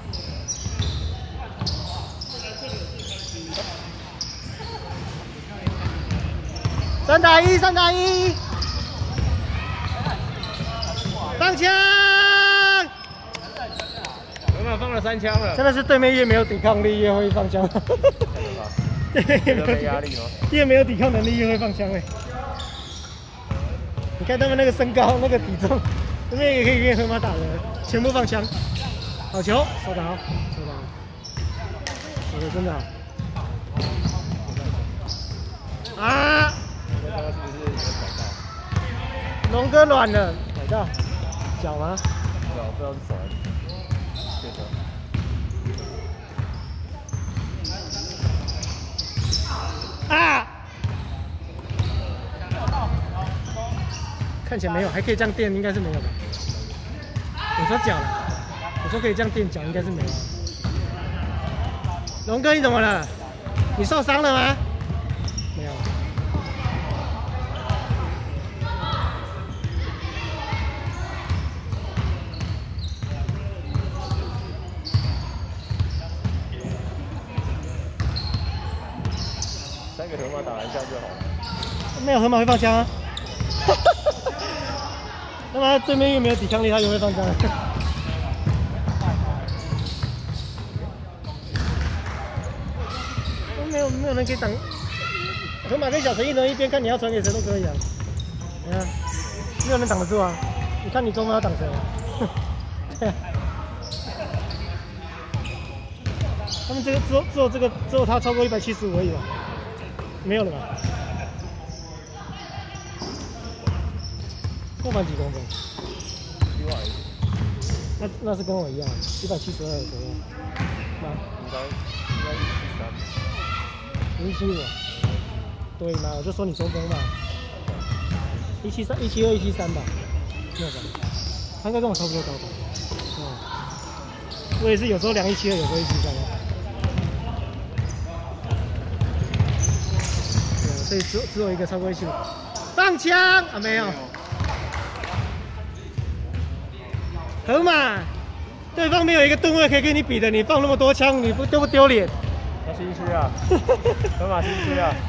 三打一，三打一，放枪！ 河马放了三枪了， 真的是对面越没有抵抗力，越会放枪。对，越没压力吗？ 越没有抵抗能力，越会放枪哎。你看他们那个身高、那个体重，对面也可以跟河马打的，全部放枪。好球，收得好，收得好，收得真的好。啊！ 刚刚是不是有人踩到？ 龙哥软了，踩到脚吗？ 脚不知道是手还是对手。 啊！看起来没有，还可以这样垫，应该是没有吧？我说脚了，我说可以这样垫脚，应该是没有。龙哥，你怎么了？你受伤了吗？没有。 三个河马打完一下就好了。 没有河马会放枪啊。那么对面又没有抵抗力，他也会放枪。没有没有人可以挡。河马跟小陈一人一边，看你要传给谁都可以啊。你看，没有人挡得住啊。你看你中锋要挡谁？对啊。他们这个只有只有这个只有他超过一百七十五而已吧？没有了吧？后半几公分？ 比我矮一点。 那那是跟我一样，一百七十二左右。那应该应该一七三。 一七五。对嘛，我就说你中锋嘛。一七三、一七二、一七三吧，没有吧？他应该跟我差不多高吧？嗯。我也是有时候量一七二，有时候一七三。对，所以只只有一个超过一七五。放枪啊，没有。河马，对方没有一个吨位可以跟你比的，你放那么多枪，你不丢不丢脸？ 他心虚啊，河马心虚啊。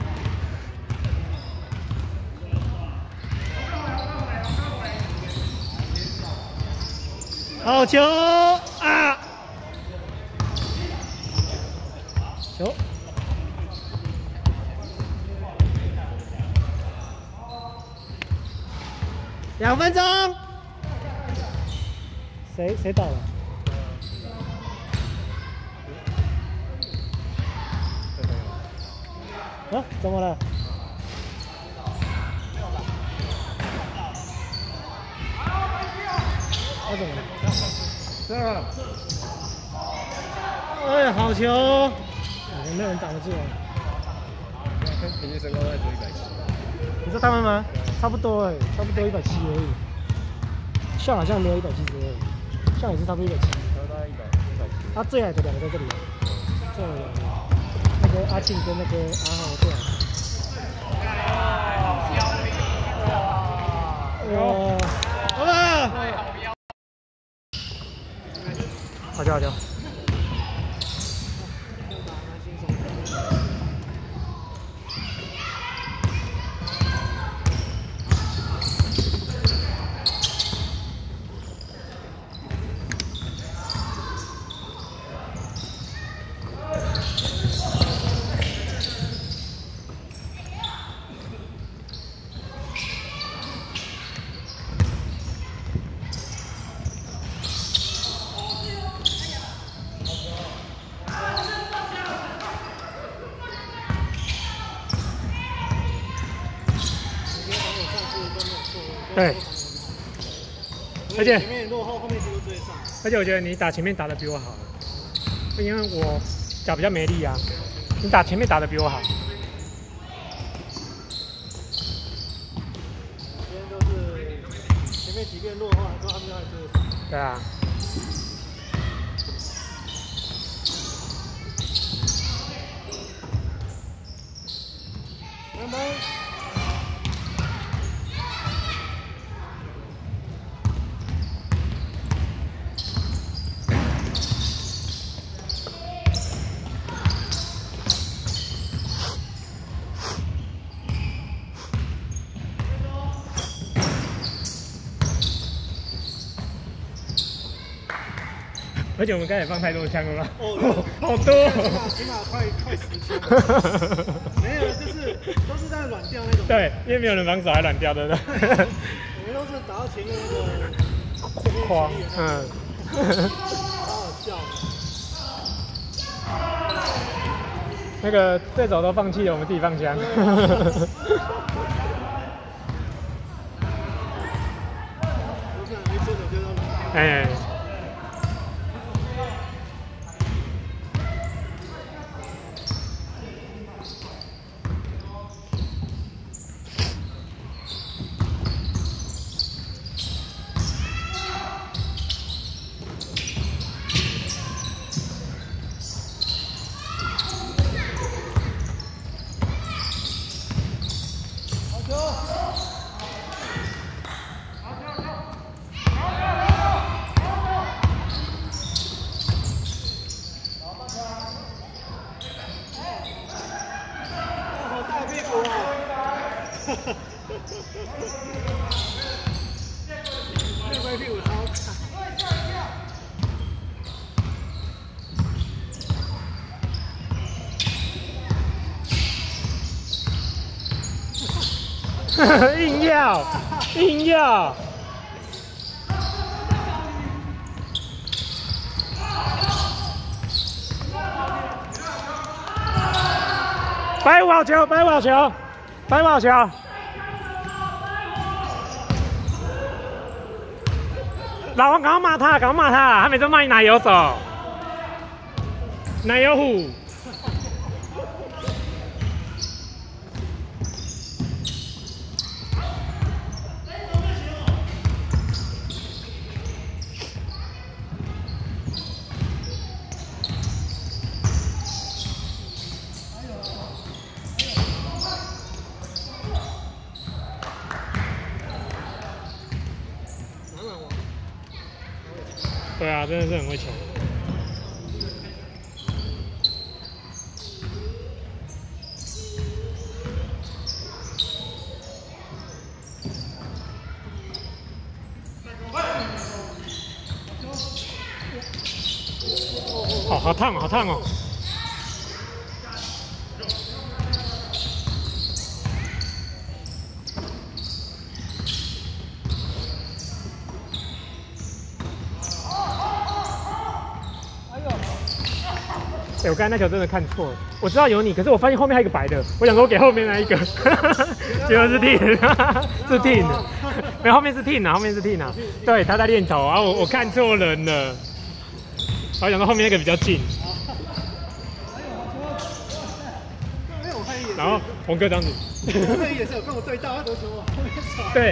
好球啊！球。两分钟。谁谁倒了？啊？怎么了？他怎么了？这样。哎，好球！有没有人挡得住啊？ 跟平均身高大概只有一百七。 你说他们吗？差不多哎，差不多一百七而已。像好像没有一百七十二，像也是差不多一百七。 他大概一百一百七。 他最矮的两个在这里，最矮的两个，那个阿庆跟那个阿浩最矮。哇！好了。好球好球！对，而且前面落后，后面就追上。而且我觉得你打前面打的比我好，因为我脚比较没力啊。你打前面打的比我好。今天都是前面即便落后，还说他们还追得上。对啊。慢慢。而且我们刚才也放太多枪了吧？哦，好多、哦，起码快快十枪。没有，就是都是在软掉那种。对，因为没有人防守还软掉，对不对？我们都是打到前面那个框，嗯，好好笑。那个对手都放弃了，我们自己放枪。 哎。硬要，硬要。白五好球，白五好球，白五好球。老王，赶快骂他，赶快骂他，他每次骂你奶油手，奶油虎。对啊，真的是很会抢。哦，好烫，好烫哦！哎、欸，我刚才那球真的看错了，我知道有你，可是我发现后面还有一个白的，我想说我给后面那一个，结果是 Tin， 是 Tin， 没有后面是 Tin 啊，后面是 Tin 啊，对，他在练头啊，我我看错人了，我想说后面那个比较近，然后红哥这样子， 红哥也是有跟我对到，他得球啊， 对。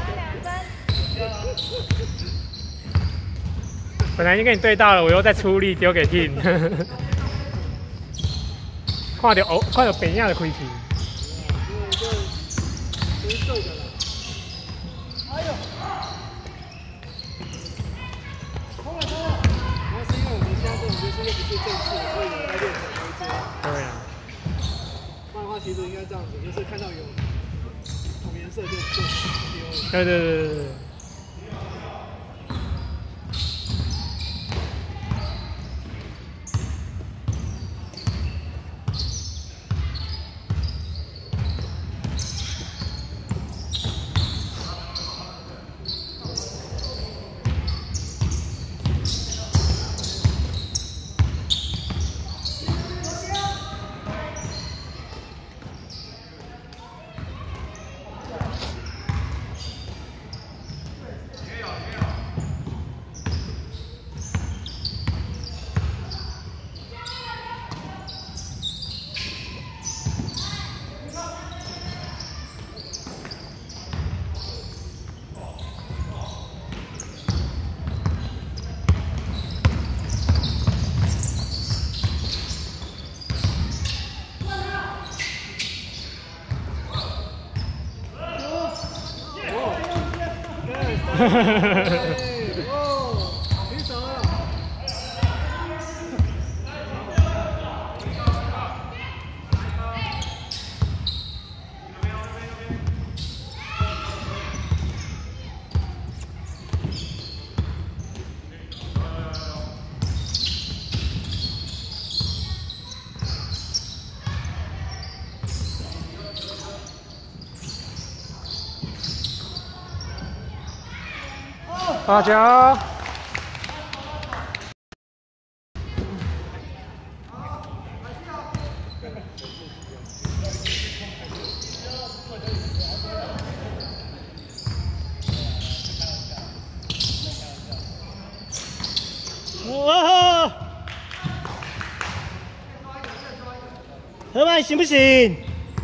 本来已经跟你对到了，我又再出力丢给 Tin， 看到哦，看到北亚的亏情。 这是对的了。哎呦！冲了冲了！那是因为我们现在这种就是又不是正式的，所以我在练手规则。 对啊。 不然的话，其实应该这样子，就是看到有同颜色就就丢了。 对对对对对。 哈哈哈哈哈！哦，平手了。 好球！ 河曼行不行？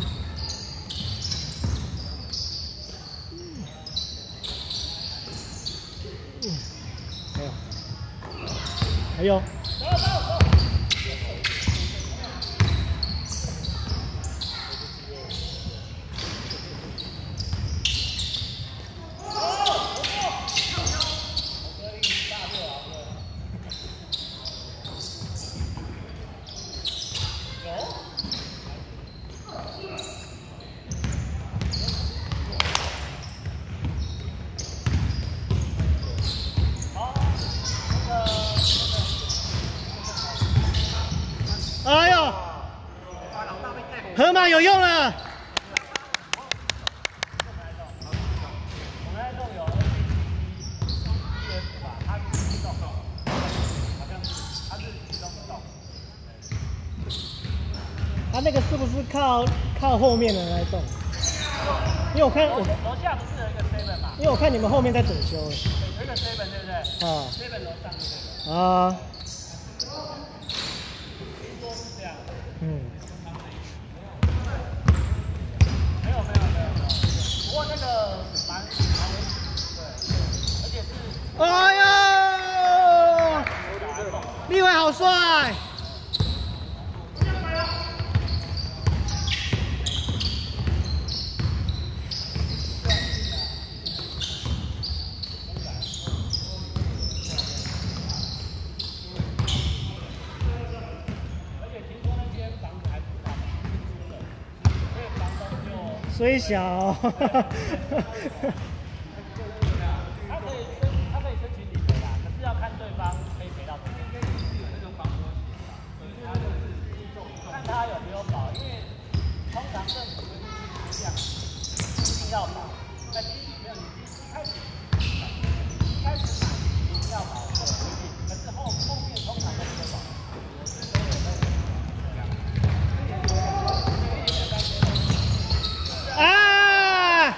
嗯，还有，还有。哎呦，河马有用了！他那个是不是靠靠后面的来动？因为我看我楼下不是有一个 seven 嘛？ 因为我看你们后面在整修。 有一个 seven 对不对？啊 ，seven 楼上对不对？ 啊。嗯。 没有没有没有，不过那个蛮蛮危险，对，而且是。 哎呀！立伟好帅！虽小，他可以申，他可以申请理赔啦，可是要看对方可以赔到多少。看他有没有保，因为通常政府规定是这样，一定要保。在第一没有你一开始一开始买一定要保这个规定，可是后后面通常都不会保。 啊！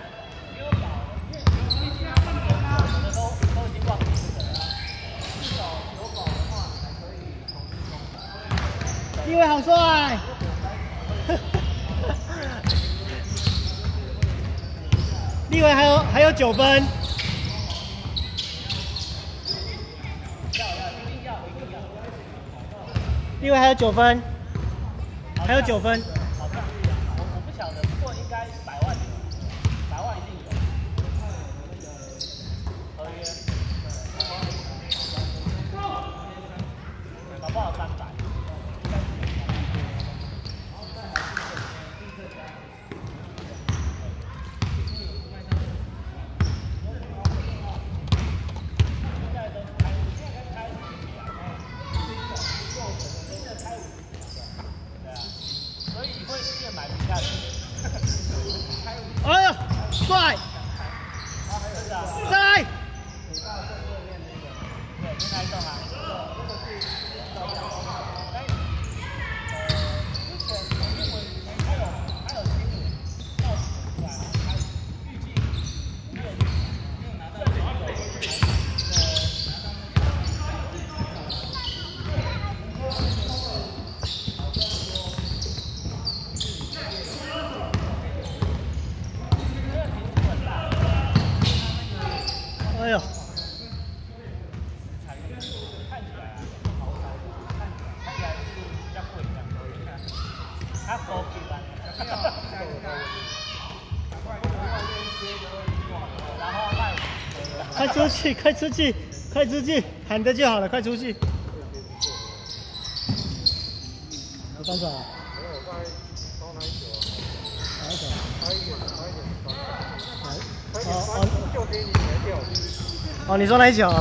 立伟好帅！立伟还有还有九分。立伟还有九分，还有九分。 我不晓得，不过应该百万有，百万一定有。合约，搞不好三百。 哎呀，帅！再来！ 对，现在动啊。 哎呦！快出去！快出去！快出去！喊的就好了，快出去！我刚走。没有，我刚才刚拿一球啊。拿一球。拿一点，拿一点，拿一点。快点，快就给你来掉。哦，你说哪一球？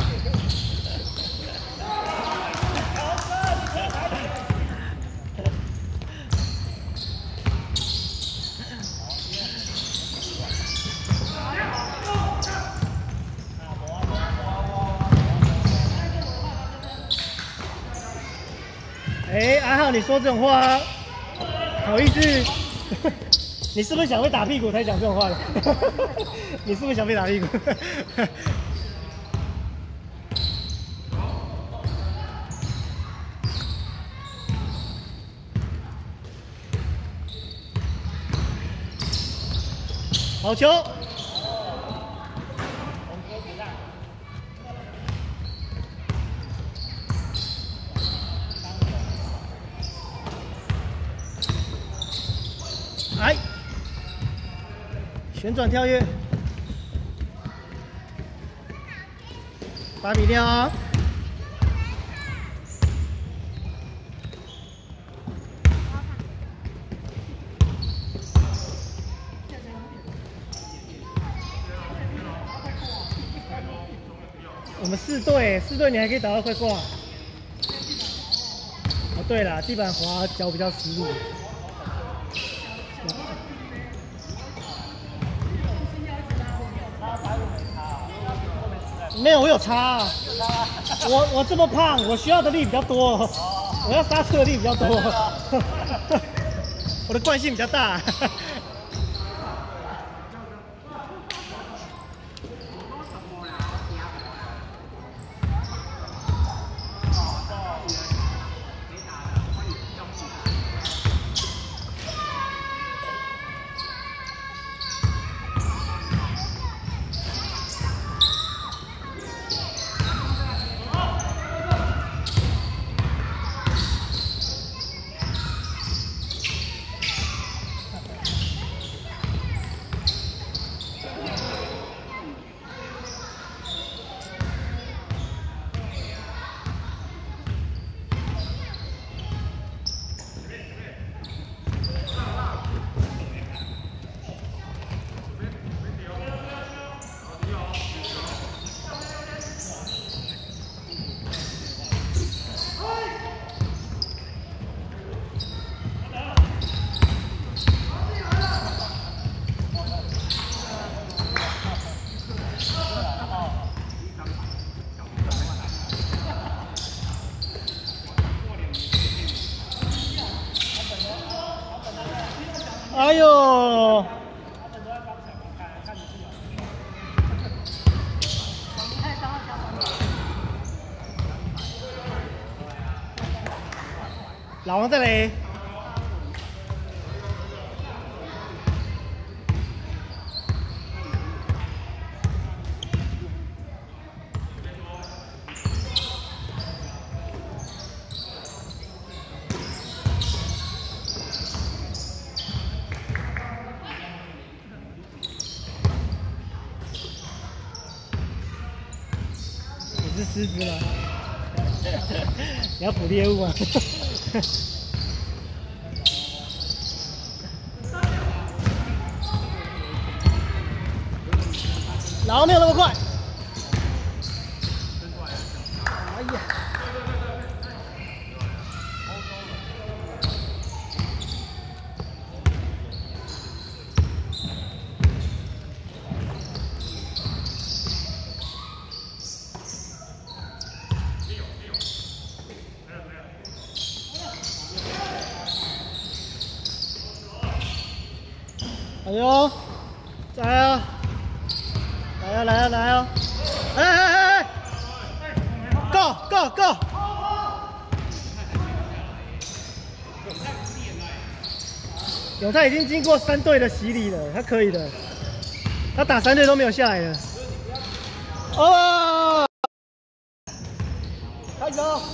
哎，阿浩，你说这种话，好意思？你是不是想被打屁股才讲这种话的？你是不是想被打屁股？ 好球！哎，旋转跳跃，八比六。 我们四队，四队你还可以打到快挂。哦，对了，地板滑，脚比较实力。没有，我有差、啊。我我这么胖，我需要的力比较多，我要刹车力比较多。我的惯性比较大。哎呦！老王这里。你是狮子吗？你要捕猎物啊？老王没有那么快。哎呀！哎呦，来啊！来啊来啊来啊！哎哎哎哎 ！Go go go！ 永泰已经经过三队的洗礼了，他可以的，他打三队都没有下来的。哦！开始哦！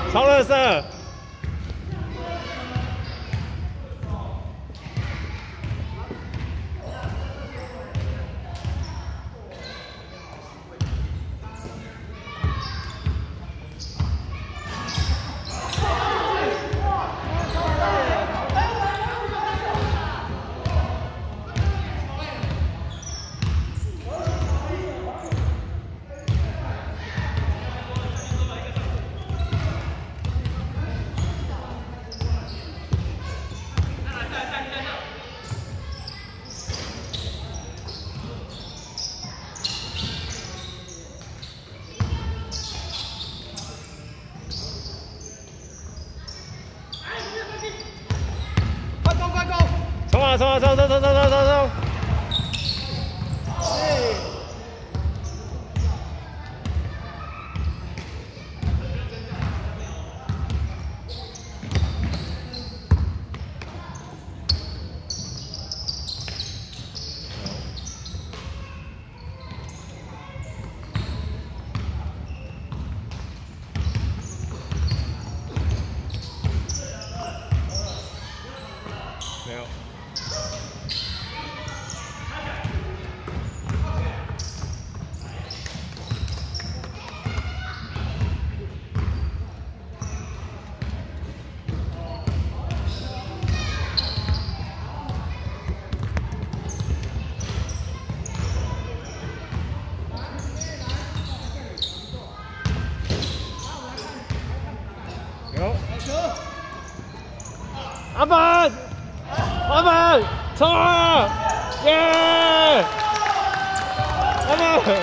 超热射。冲啊冲啊冲冲冲冲冲冲冲！没有。有。阿本，阿本，冲啊！耶！阿本。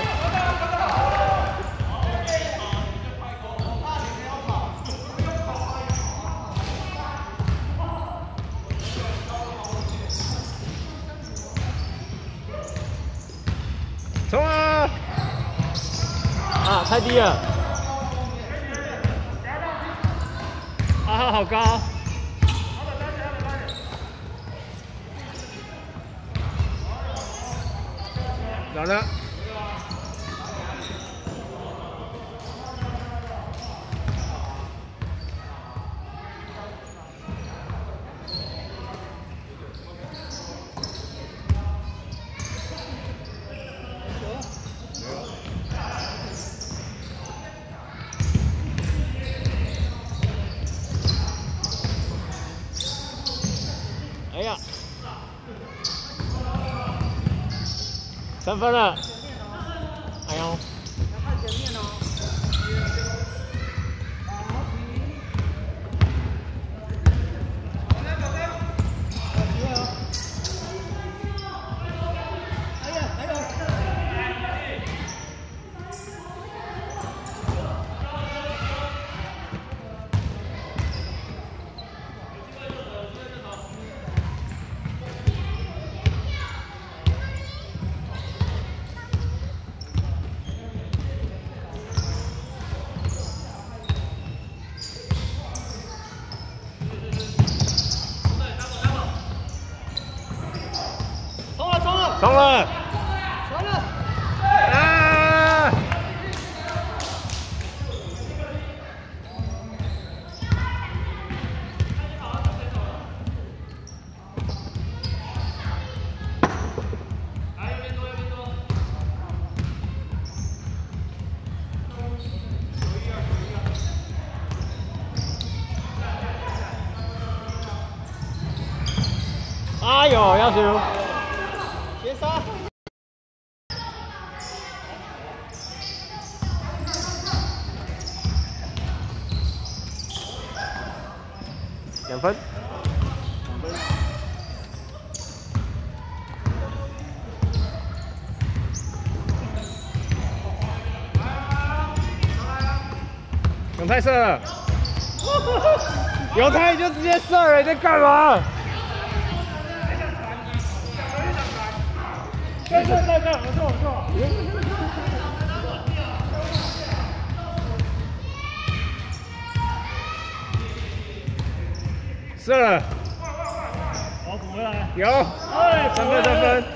冲啊！啊，太低了。啊，好高。老呢？哎呀，三分了！哎呦， 要看前面哦。还有还有。 冲了！ 传了！ 啊！哎呦，要求！ 别杀！ 两分。永泰射，永泰就直接射了，你在干嘛？对对对对，不错不错。射了。 好，补回来。 有，三分三分。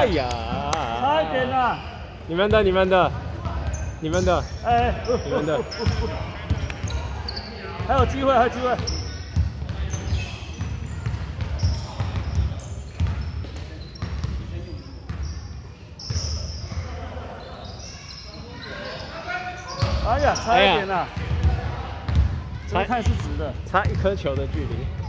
呀！ 差一点啦！ 你们的，你们的，你们的， 哎， 你们的， 还有机会，还有机会。哎呀，差一点啦！这看是直的， 差一颗球的距离。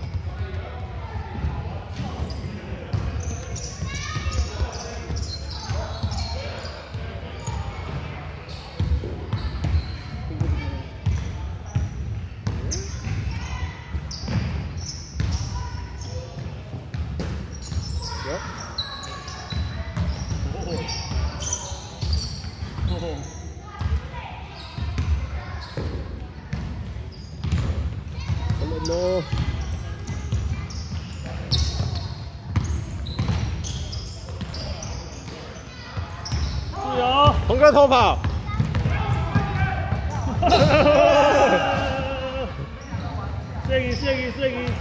有。 哦。 no. 自由， 红哥偷跑。 谢你谢你谢你。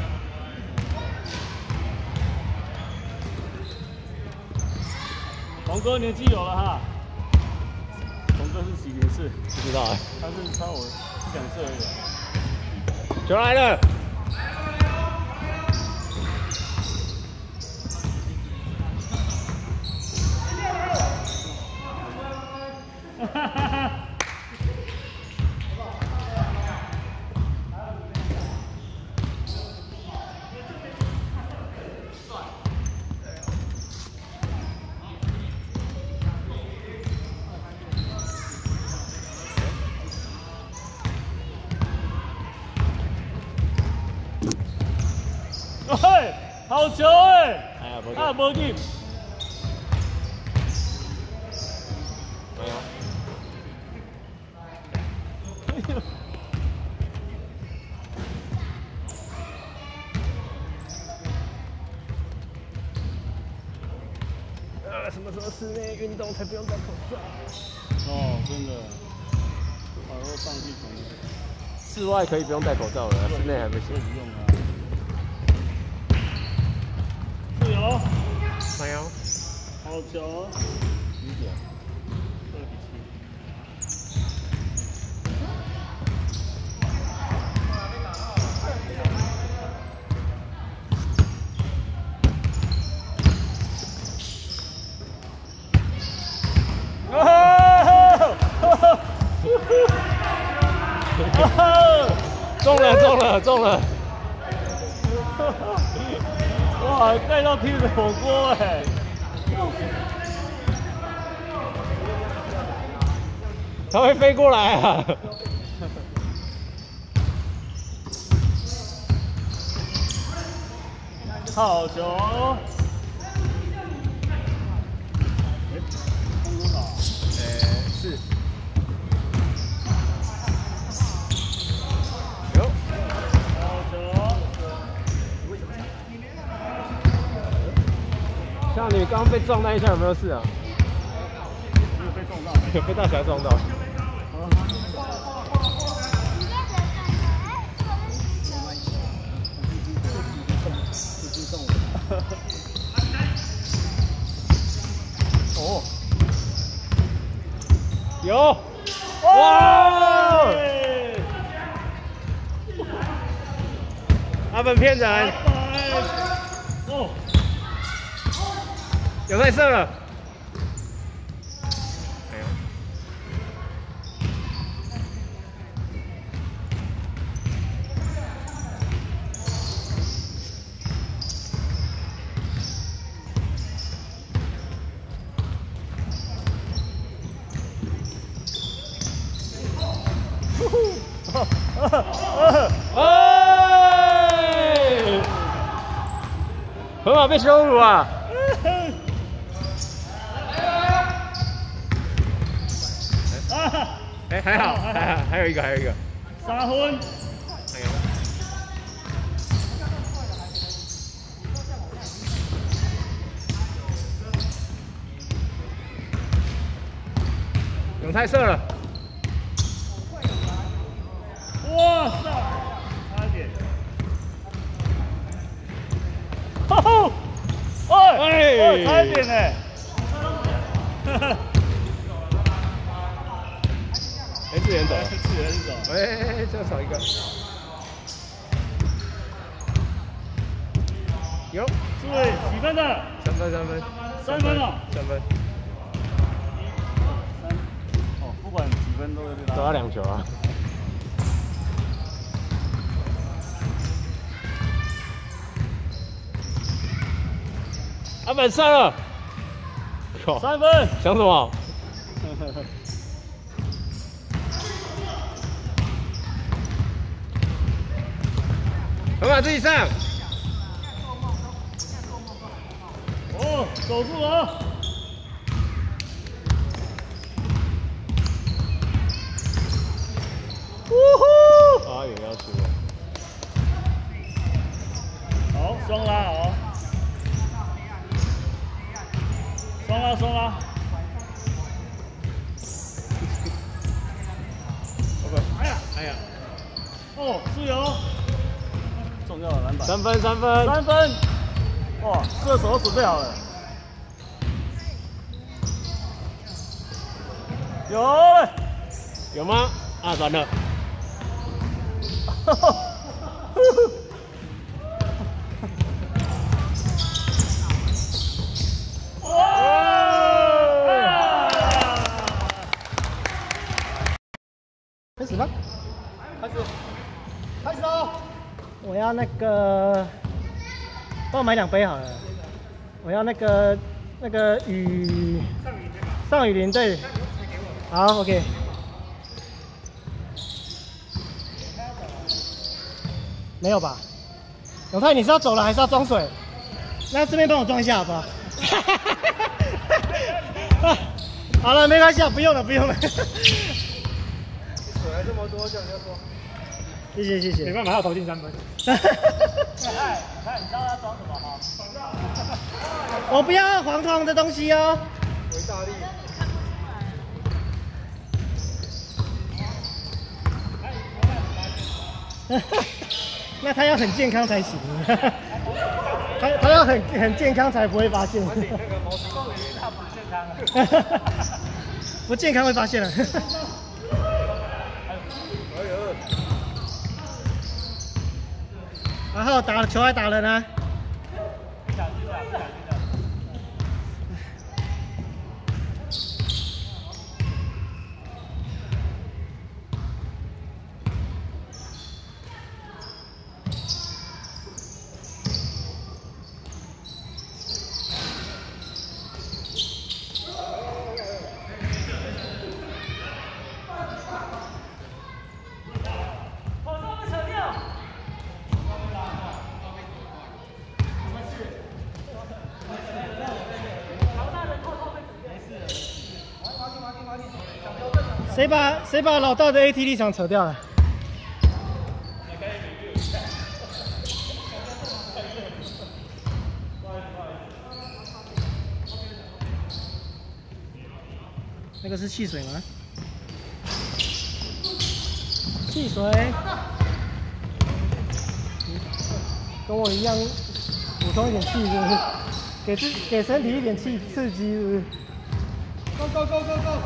红哥年纪有了哈。红哥是几年次？ 不知道哎、欸。 他是超我一两岁而已。 球来了！ 哈哈哈！哎，好球哎！ 哎呀，不啊，没进。 没有。呃，什么时候室内运动才不用戴口罩？ 哦，真的。把握上去从。 室外可以不用戴口罩了，室内还不行。 不用啊。 自由， 没有， 好球，几点？二比七。 中了，中了，中了！ 哇，带到踢的火锅哎！ 它会飞过来啊！ 好球！哎，空多少？ 呃，是。有。 好球！ 像你刚刚被撞那一下有没有事啊？ 没有被撞到， 有被大侠撞到。哦，有，哇！阿本骗人。哦。 有在射了，没有。哎！河马被羞辱啊！哎、欸，还好，还好，还有一个，还有一个， 三分， 还有，永泰射了， 哇塞，差一点，哦吼，哎，哎，差一点呢， 哎，志远走， 志远走。 哎，这少一个。有， 诸位几分的？ 三分，三分， 三分了， 三分。 哦，不管几分都有这都要两球啊。阿本上了。 三分。 想什么？河马自己上。 哦，守住了。 呜呼！啊，也要输了。 好，双拉哦。双拉，双拉。哎呀，哎呀。哦，输油。重要的篮板。 三分，三分， 三分。哇，射手都准备好了。有嘞。 有吗？啊，完了。 开始吗？开始，开始哦！我要那个，帮我买两杯好了。我要那个那个雨上雨林对。好 ，OK。没有吧？永泰，你是要走了还是要装水？那这边帮我装一下好不好？好了，没关系，不用了，不用了。水还这么多，这样就说。谢谢谢谢。 没办法，他要投进三分。 看，看，你知道他装什么吗？我不要黄铜的东西哦。维大利。那他要很健康才行。他他要很很健康才不会发现。那个毛虫他不健康。不健康会发现了。然后打球还打人呢。不小心的，不小心的。谁把谁把老大的 A T 立场扯掉了？那个是汽水吗？汽水，跟我一样补充一点气，是不是？给自给身体一点气刺激，是不是 ？Go go go go go！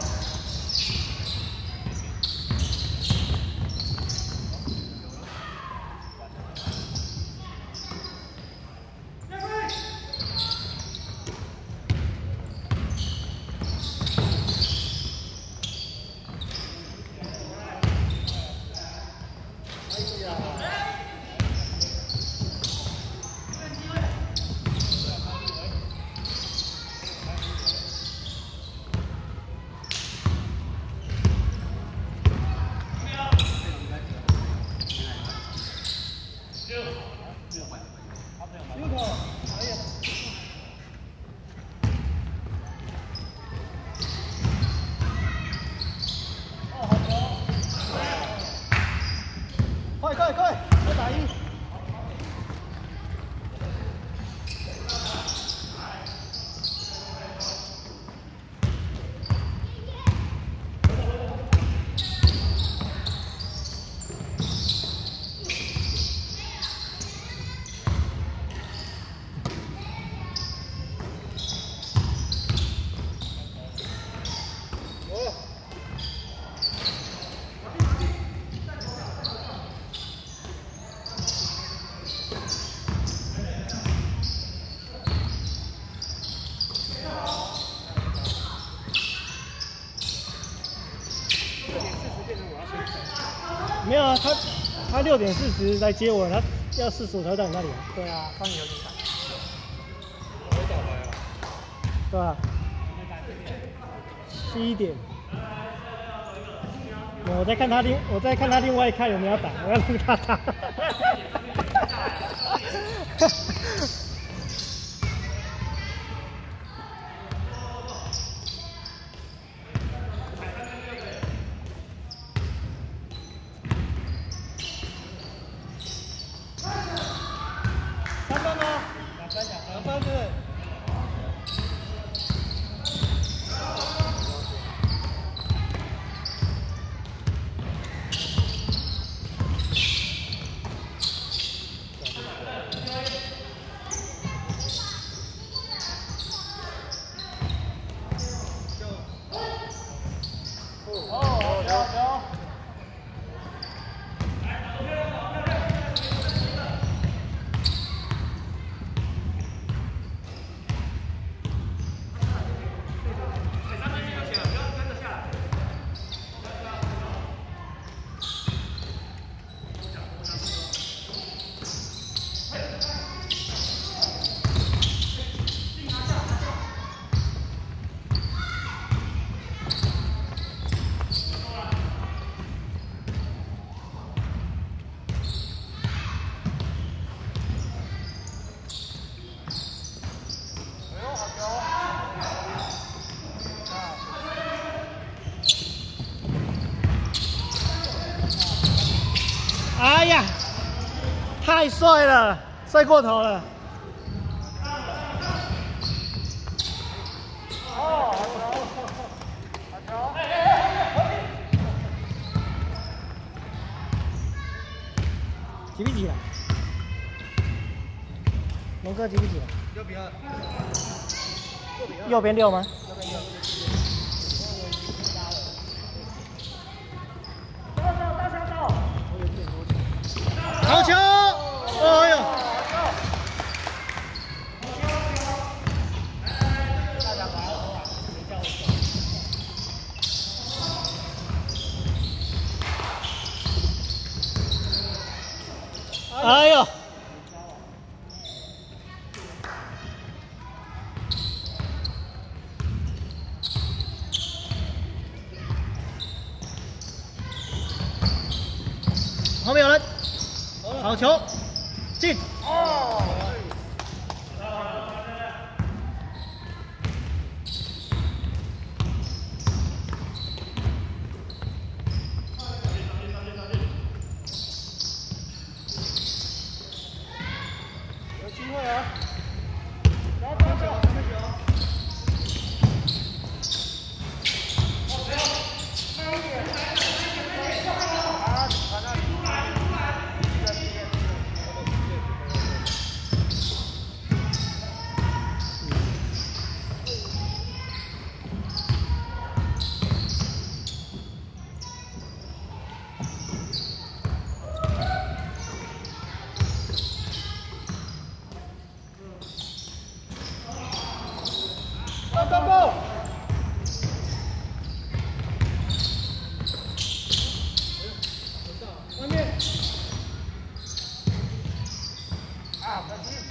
快快快，再打一！ 他六点四十来接我，他要四十五才会到你那里啊。 对啊，方你有点赶。 我会倒来啊。 对吧？七点。我在看他另，我在看他另外一看有没有打，我要让他打。三分吗？两分，两分，两分是。哎呀，太帅了，帅过头了。哦，好球，好球！几比几了？龙哥几比几了？ 六比二。 右边六吗？ 右边六。好球！哎呦！ 哎呦！后面有人。好球，进！哦。有机会啊！来，打球，打球。慢一点，慢一点。啊，传到你。Go, go, go! 外面。啊，可惜。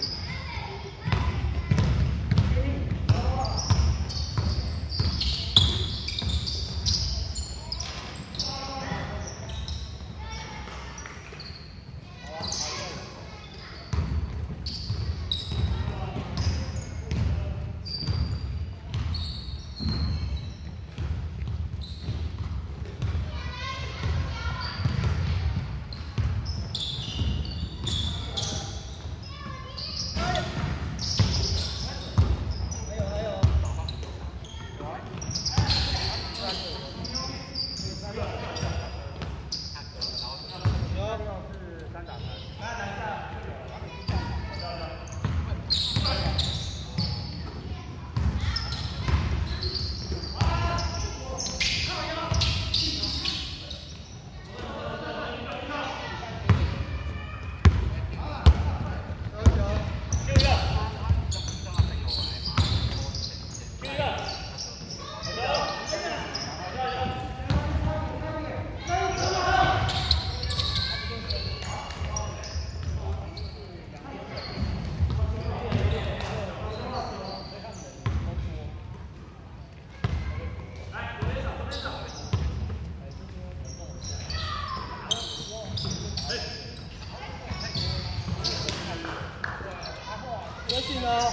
哦。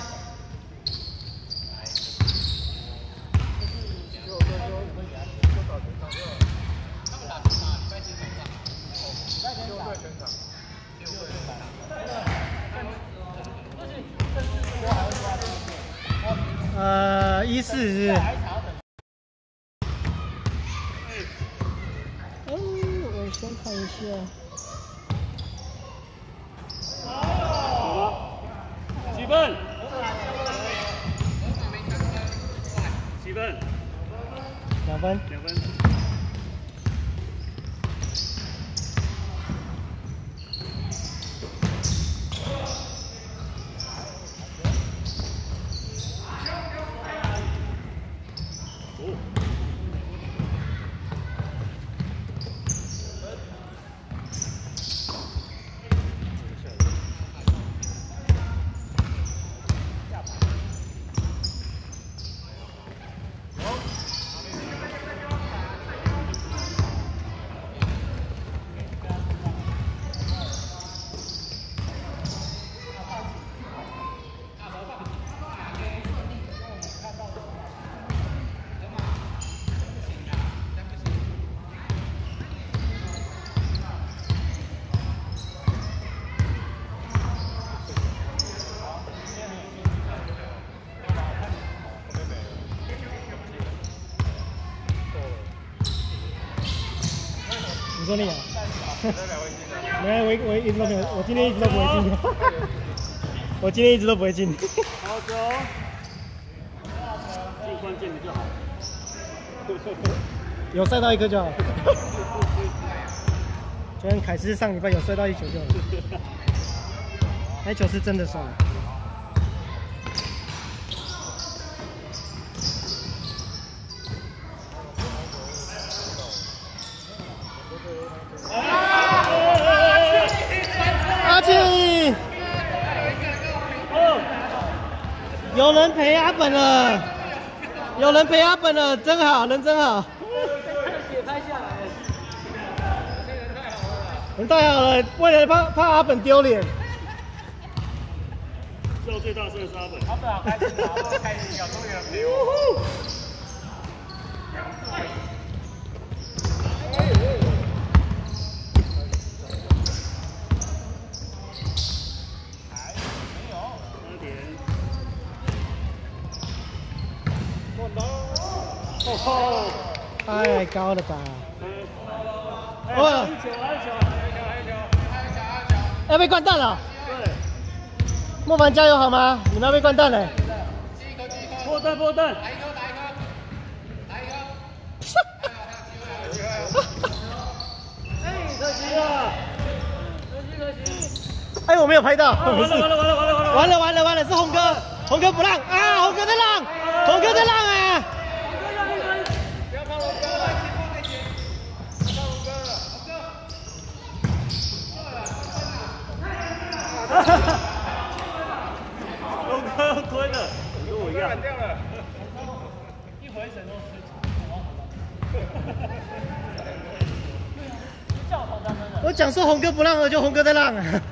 呃，一四是。 哦，我先看一下。 几分？几分？ 两分。 两分。 你说你啊？没有，我我一直都没有，我今天一直都不会进。我今天一直都不会进。 好球，进关键的就好。 有赛到一颗就好。就跟凯斯上礼拜有赛到一球就好。那球是真的帅。阿庆，有人陪阿本了，有人陪阿本了，真好，人真好。人太好了，为了怕怕阿本丢脸。 笑最大声的是阿本。 阿本好开心啊！阿本开心，有终于有人陪我。 哦， 太高了吧！ 哦，还有球，还有球，还有球，还有球，还有球， 要被灌蛋了。 对， 莫凡加油好吗？你们要被灌蛋嘞！ 破蛋，破蛋， 来一颗，来一颗，来一颗。 哎，可惜了，可惜可惜。 哎，我没有拍到。 完了完了完了完了完了完了完了完了，是红哥，红哥不让啊！红哥在让，红哥在让啊！ 不要看龙哥了，先放在前，不要看龙哥了，龙哥。 哈哈哈！龙哥推的，跟我一样。 掉了。 一回神都我讲说红哥不让了，就红哥在让啊！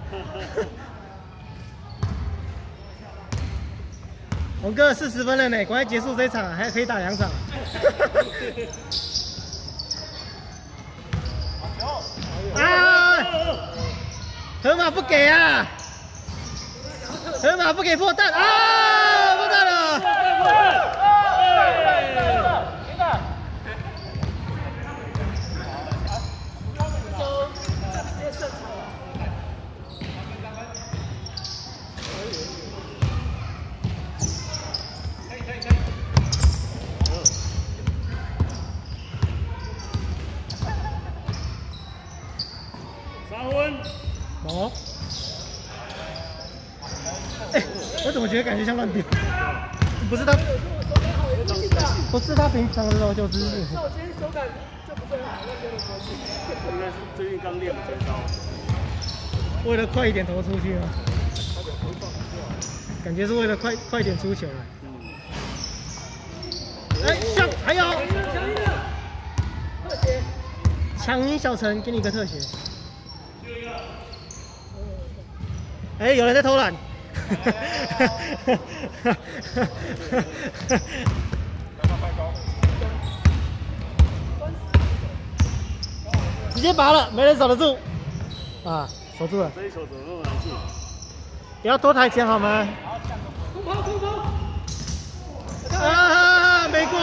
红哥四十分了呢，赶快结束这一场，还可以打两场。啊！河马不给啊！河马不给破蛋啊！破蛋了！ 三分。 哦。哎、欸，我怎么觉得感觉像乱丢？不是他，不是他平常的时候就是。 那我今天手感就不是很好，那边的关系。 应该是最近刚练真招。 为了快一点投出去啊。感觉是为了快快点出球。哎、欸，上还有。特写。抢赢小陈，给你一个特写。哎、欸，有人在偷懒。 直接拔了，没人守得住。啊，守住了。 这一球怎么那么难进？ 不要多抬前好吗？ 空跑空跑。 啊，没过。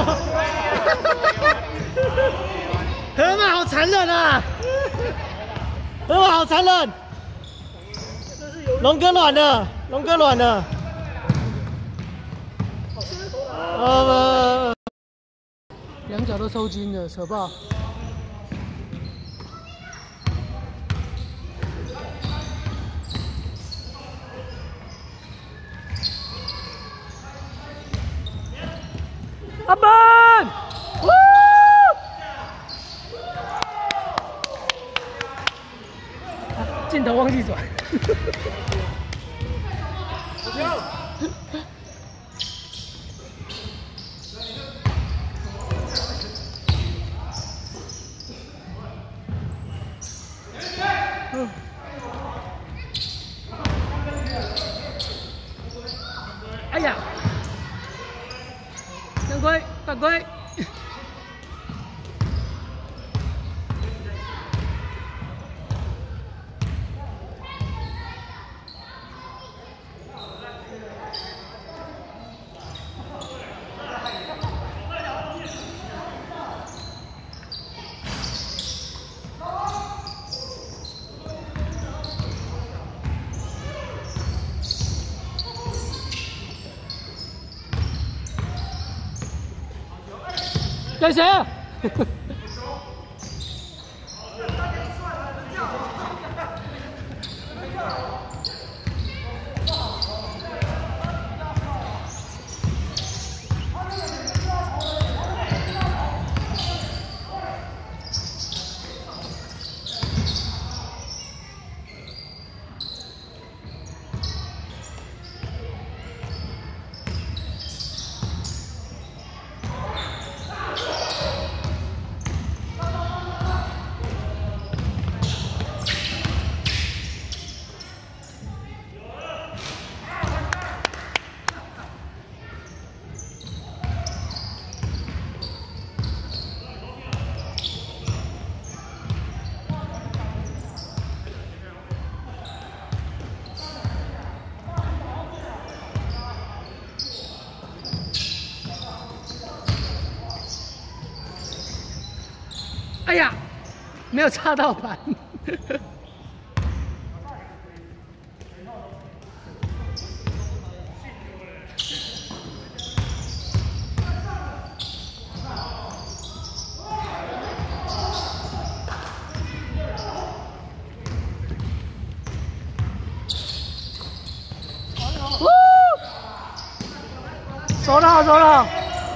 河马好残忍啊！河马好残忍。龙哥软了，龙哥软了。呃，两脚都抽筋了，扯爆。阿本，呜！镜头忘记转。嗯。哎呀！犯规，犯规！给谁啊？哎呀，没有插到板。收到，收到。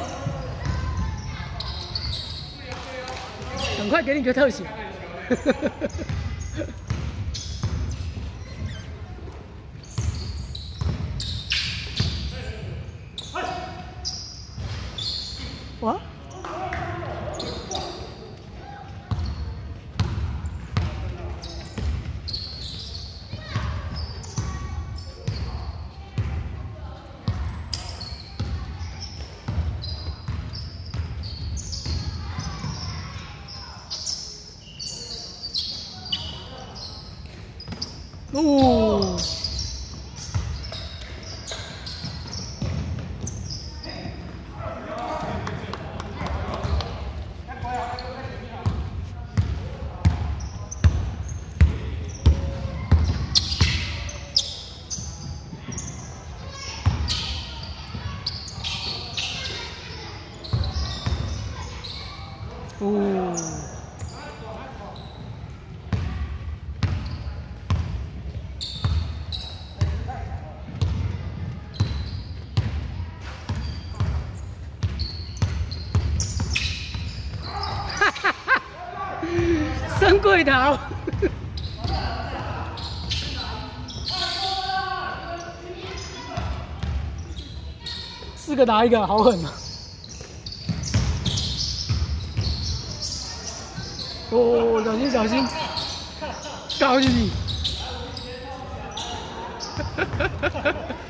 很快给你个特写。哇！哦，哦。深柜桃，四个打一个，好狠啊！哦，小心小心，高进去！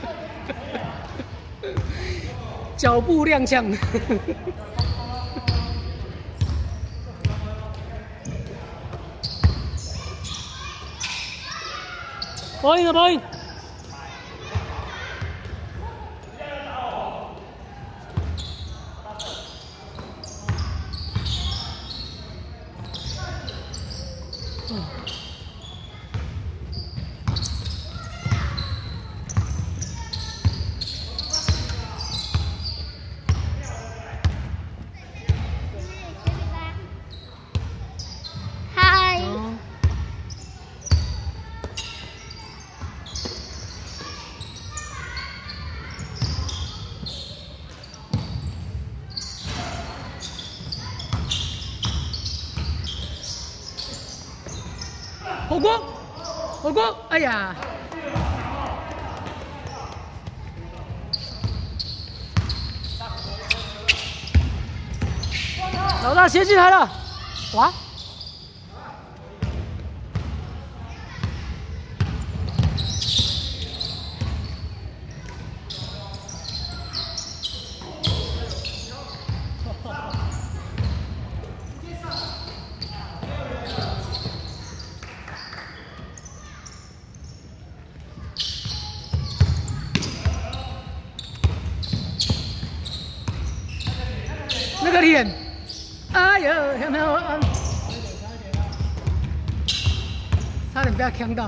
脚步踉跄。报应了，报应！嗯。 嗨。 火锅，火锅，哎呀！老大斜进来了，哇！那个脸，哎呦，有没有？嗯，差点被他呛到。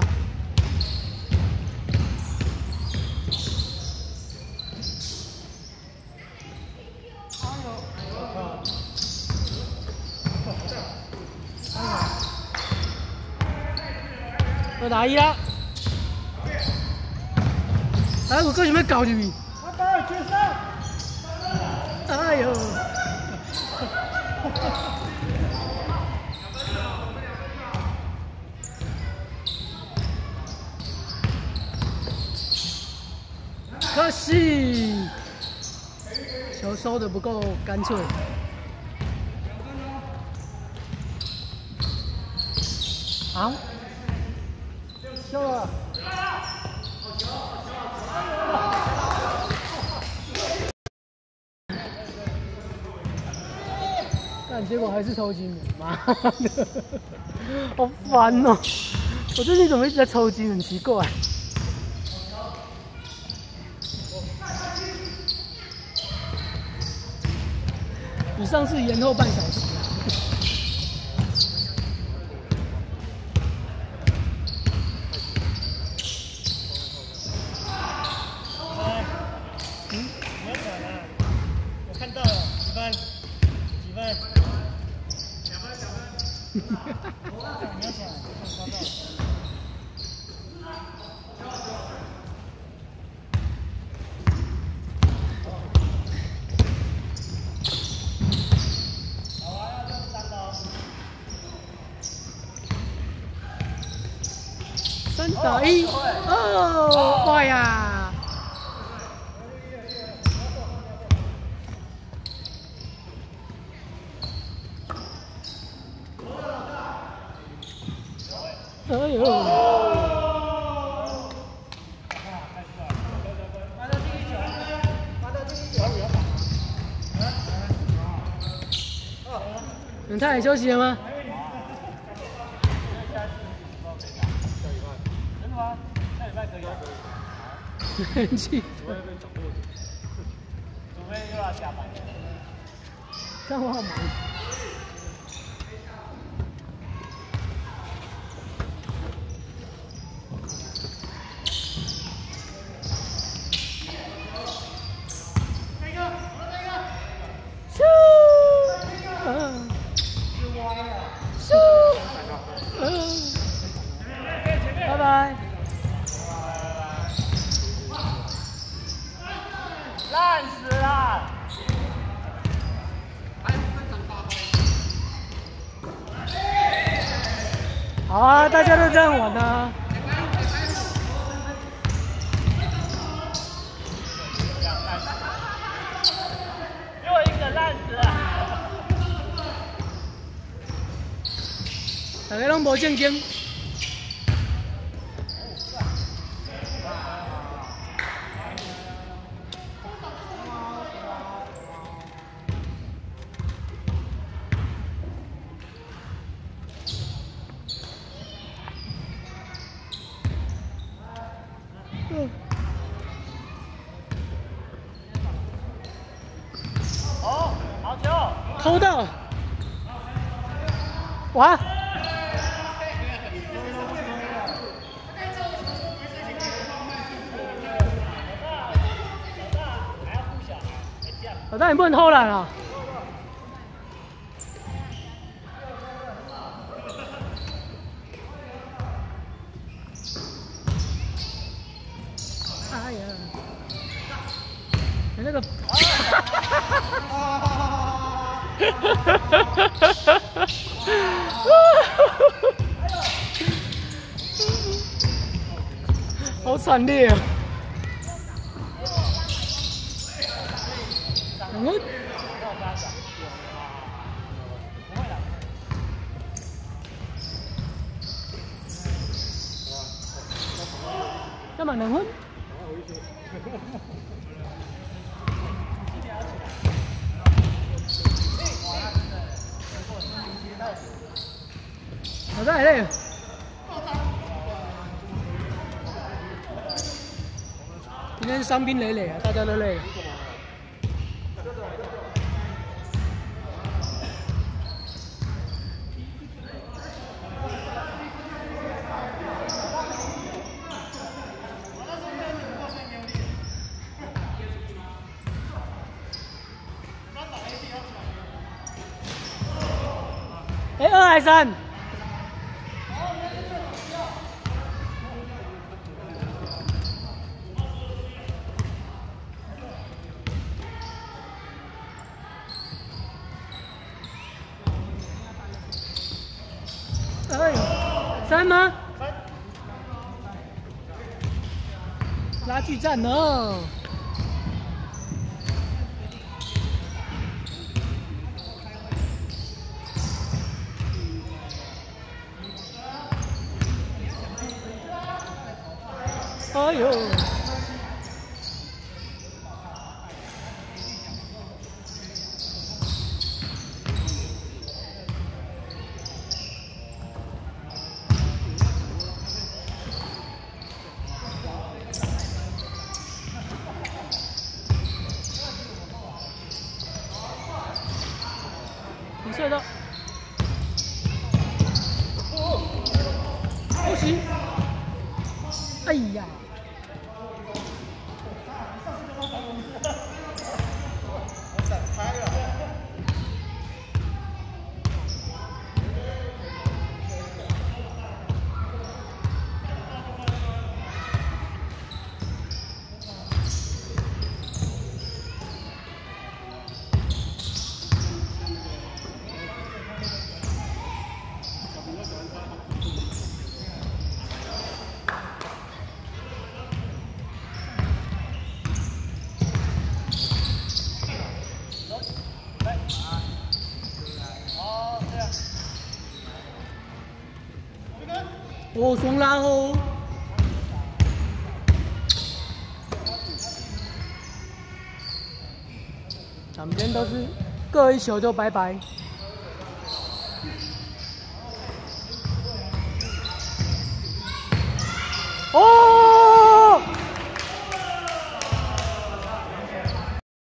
二打一啦！哎，我哥有没有搞进去？ 阿爸，决赛！ 哎呦！可惜，球收的不够干脆。好，秀了。但结果还是抽筋了，妈的，好烦哦！我最近怎么一直在抽筋，很奇怪。比上次延后半小时。 嗯，你要抢啊！我看到了，几分？几分？两分，两分。你要抢，你要抢，我看到了。 三打一，哦，哇呀！哎呦！永泰休息了吗？很气，除非又要加班， 这样我好忙。咻，嗯，咻，嗯，拜拜。 烂死了！ 好啊，大家都这样玩啊。 又一个烂死了！ 大家拢无正经。 偷到，哇！老大，你不能偷懒啊！哎呀，你那个。好惨烈啊！我干嘛能混？老大累了。今天伤兵累累啊，大家都累了。哎，二还三？哎，三吗？拉锯战呢？哎呦！你射到，不行！哎呀！哦，双拉哦！咱们今天都是各一球就拜拜。哦！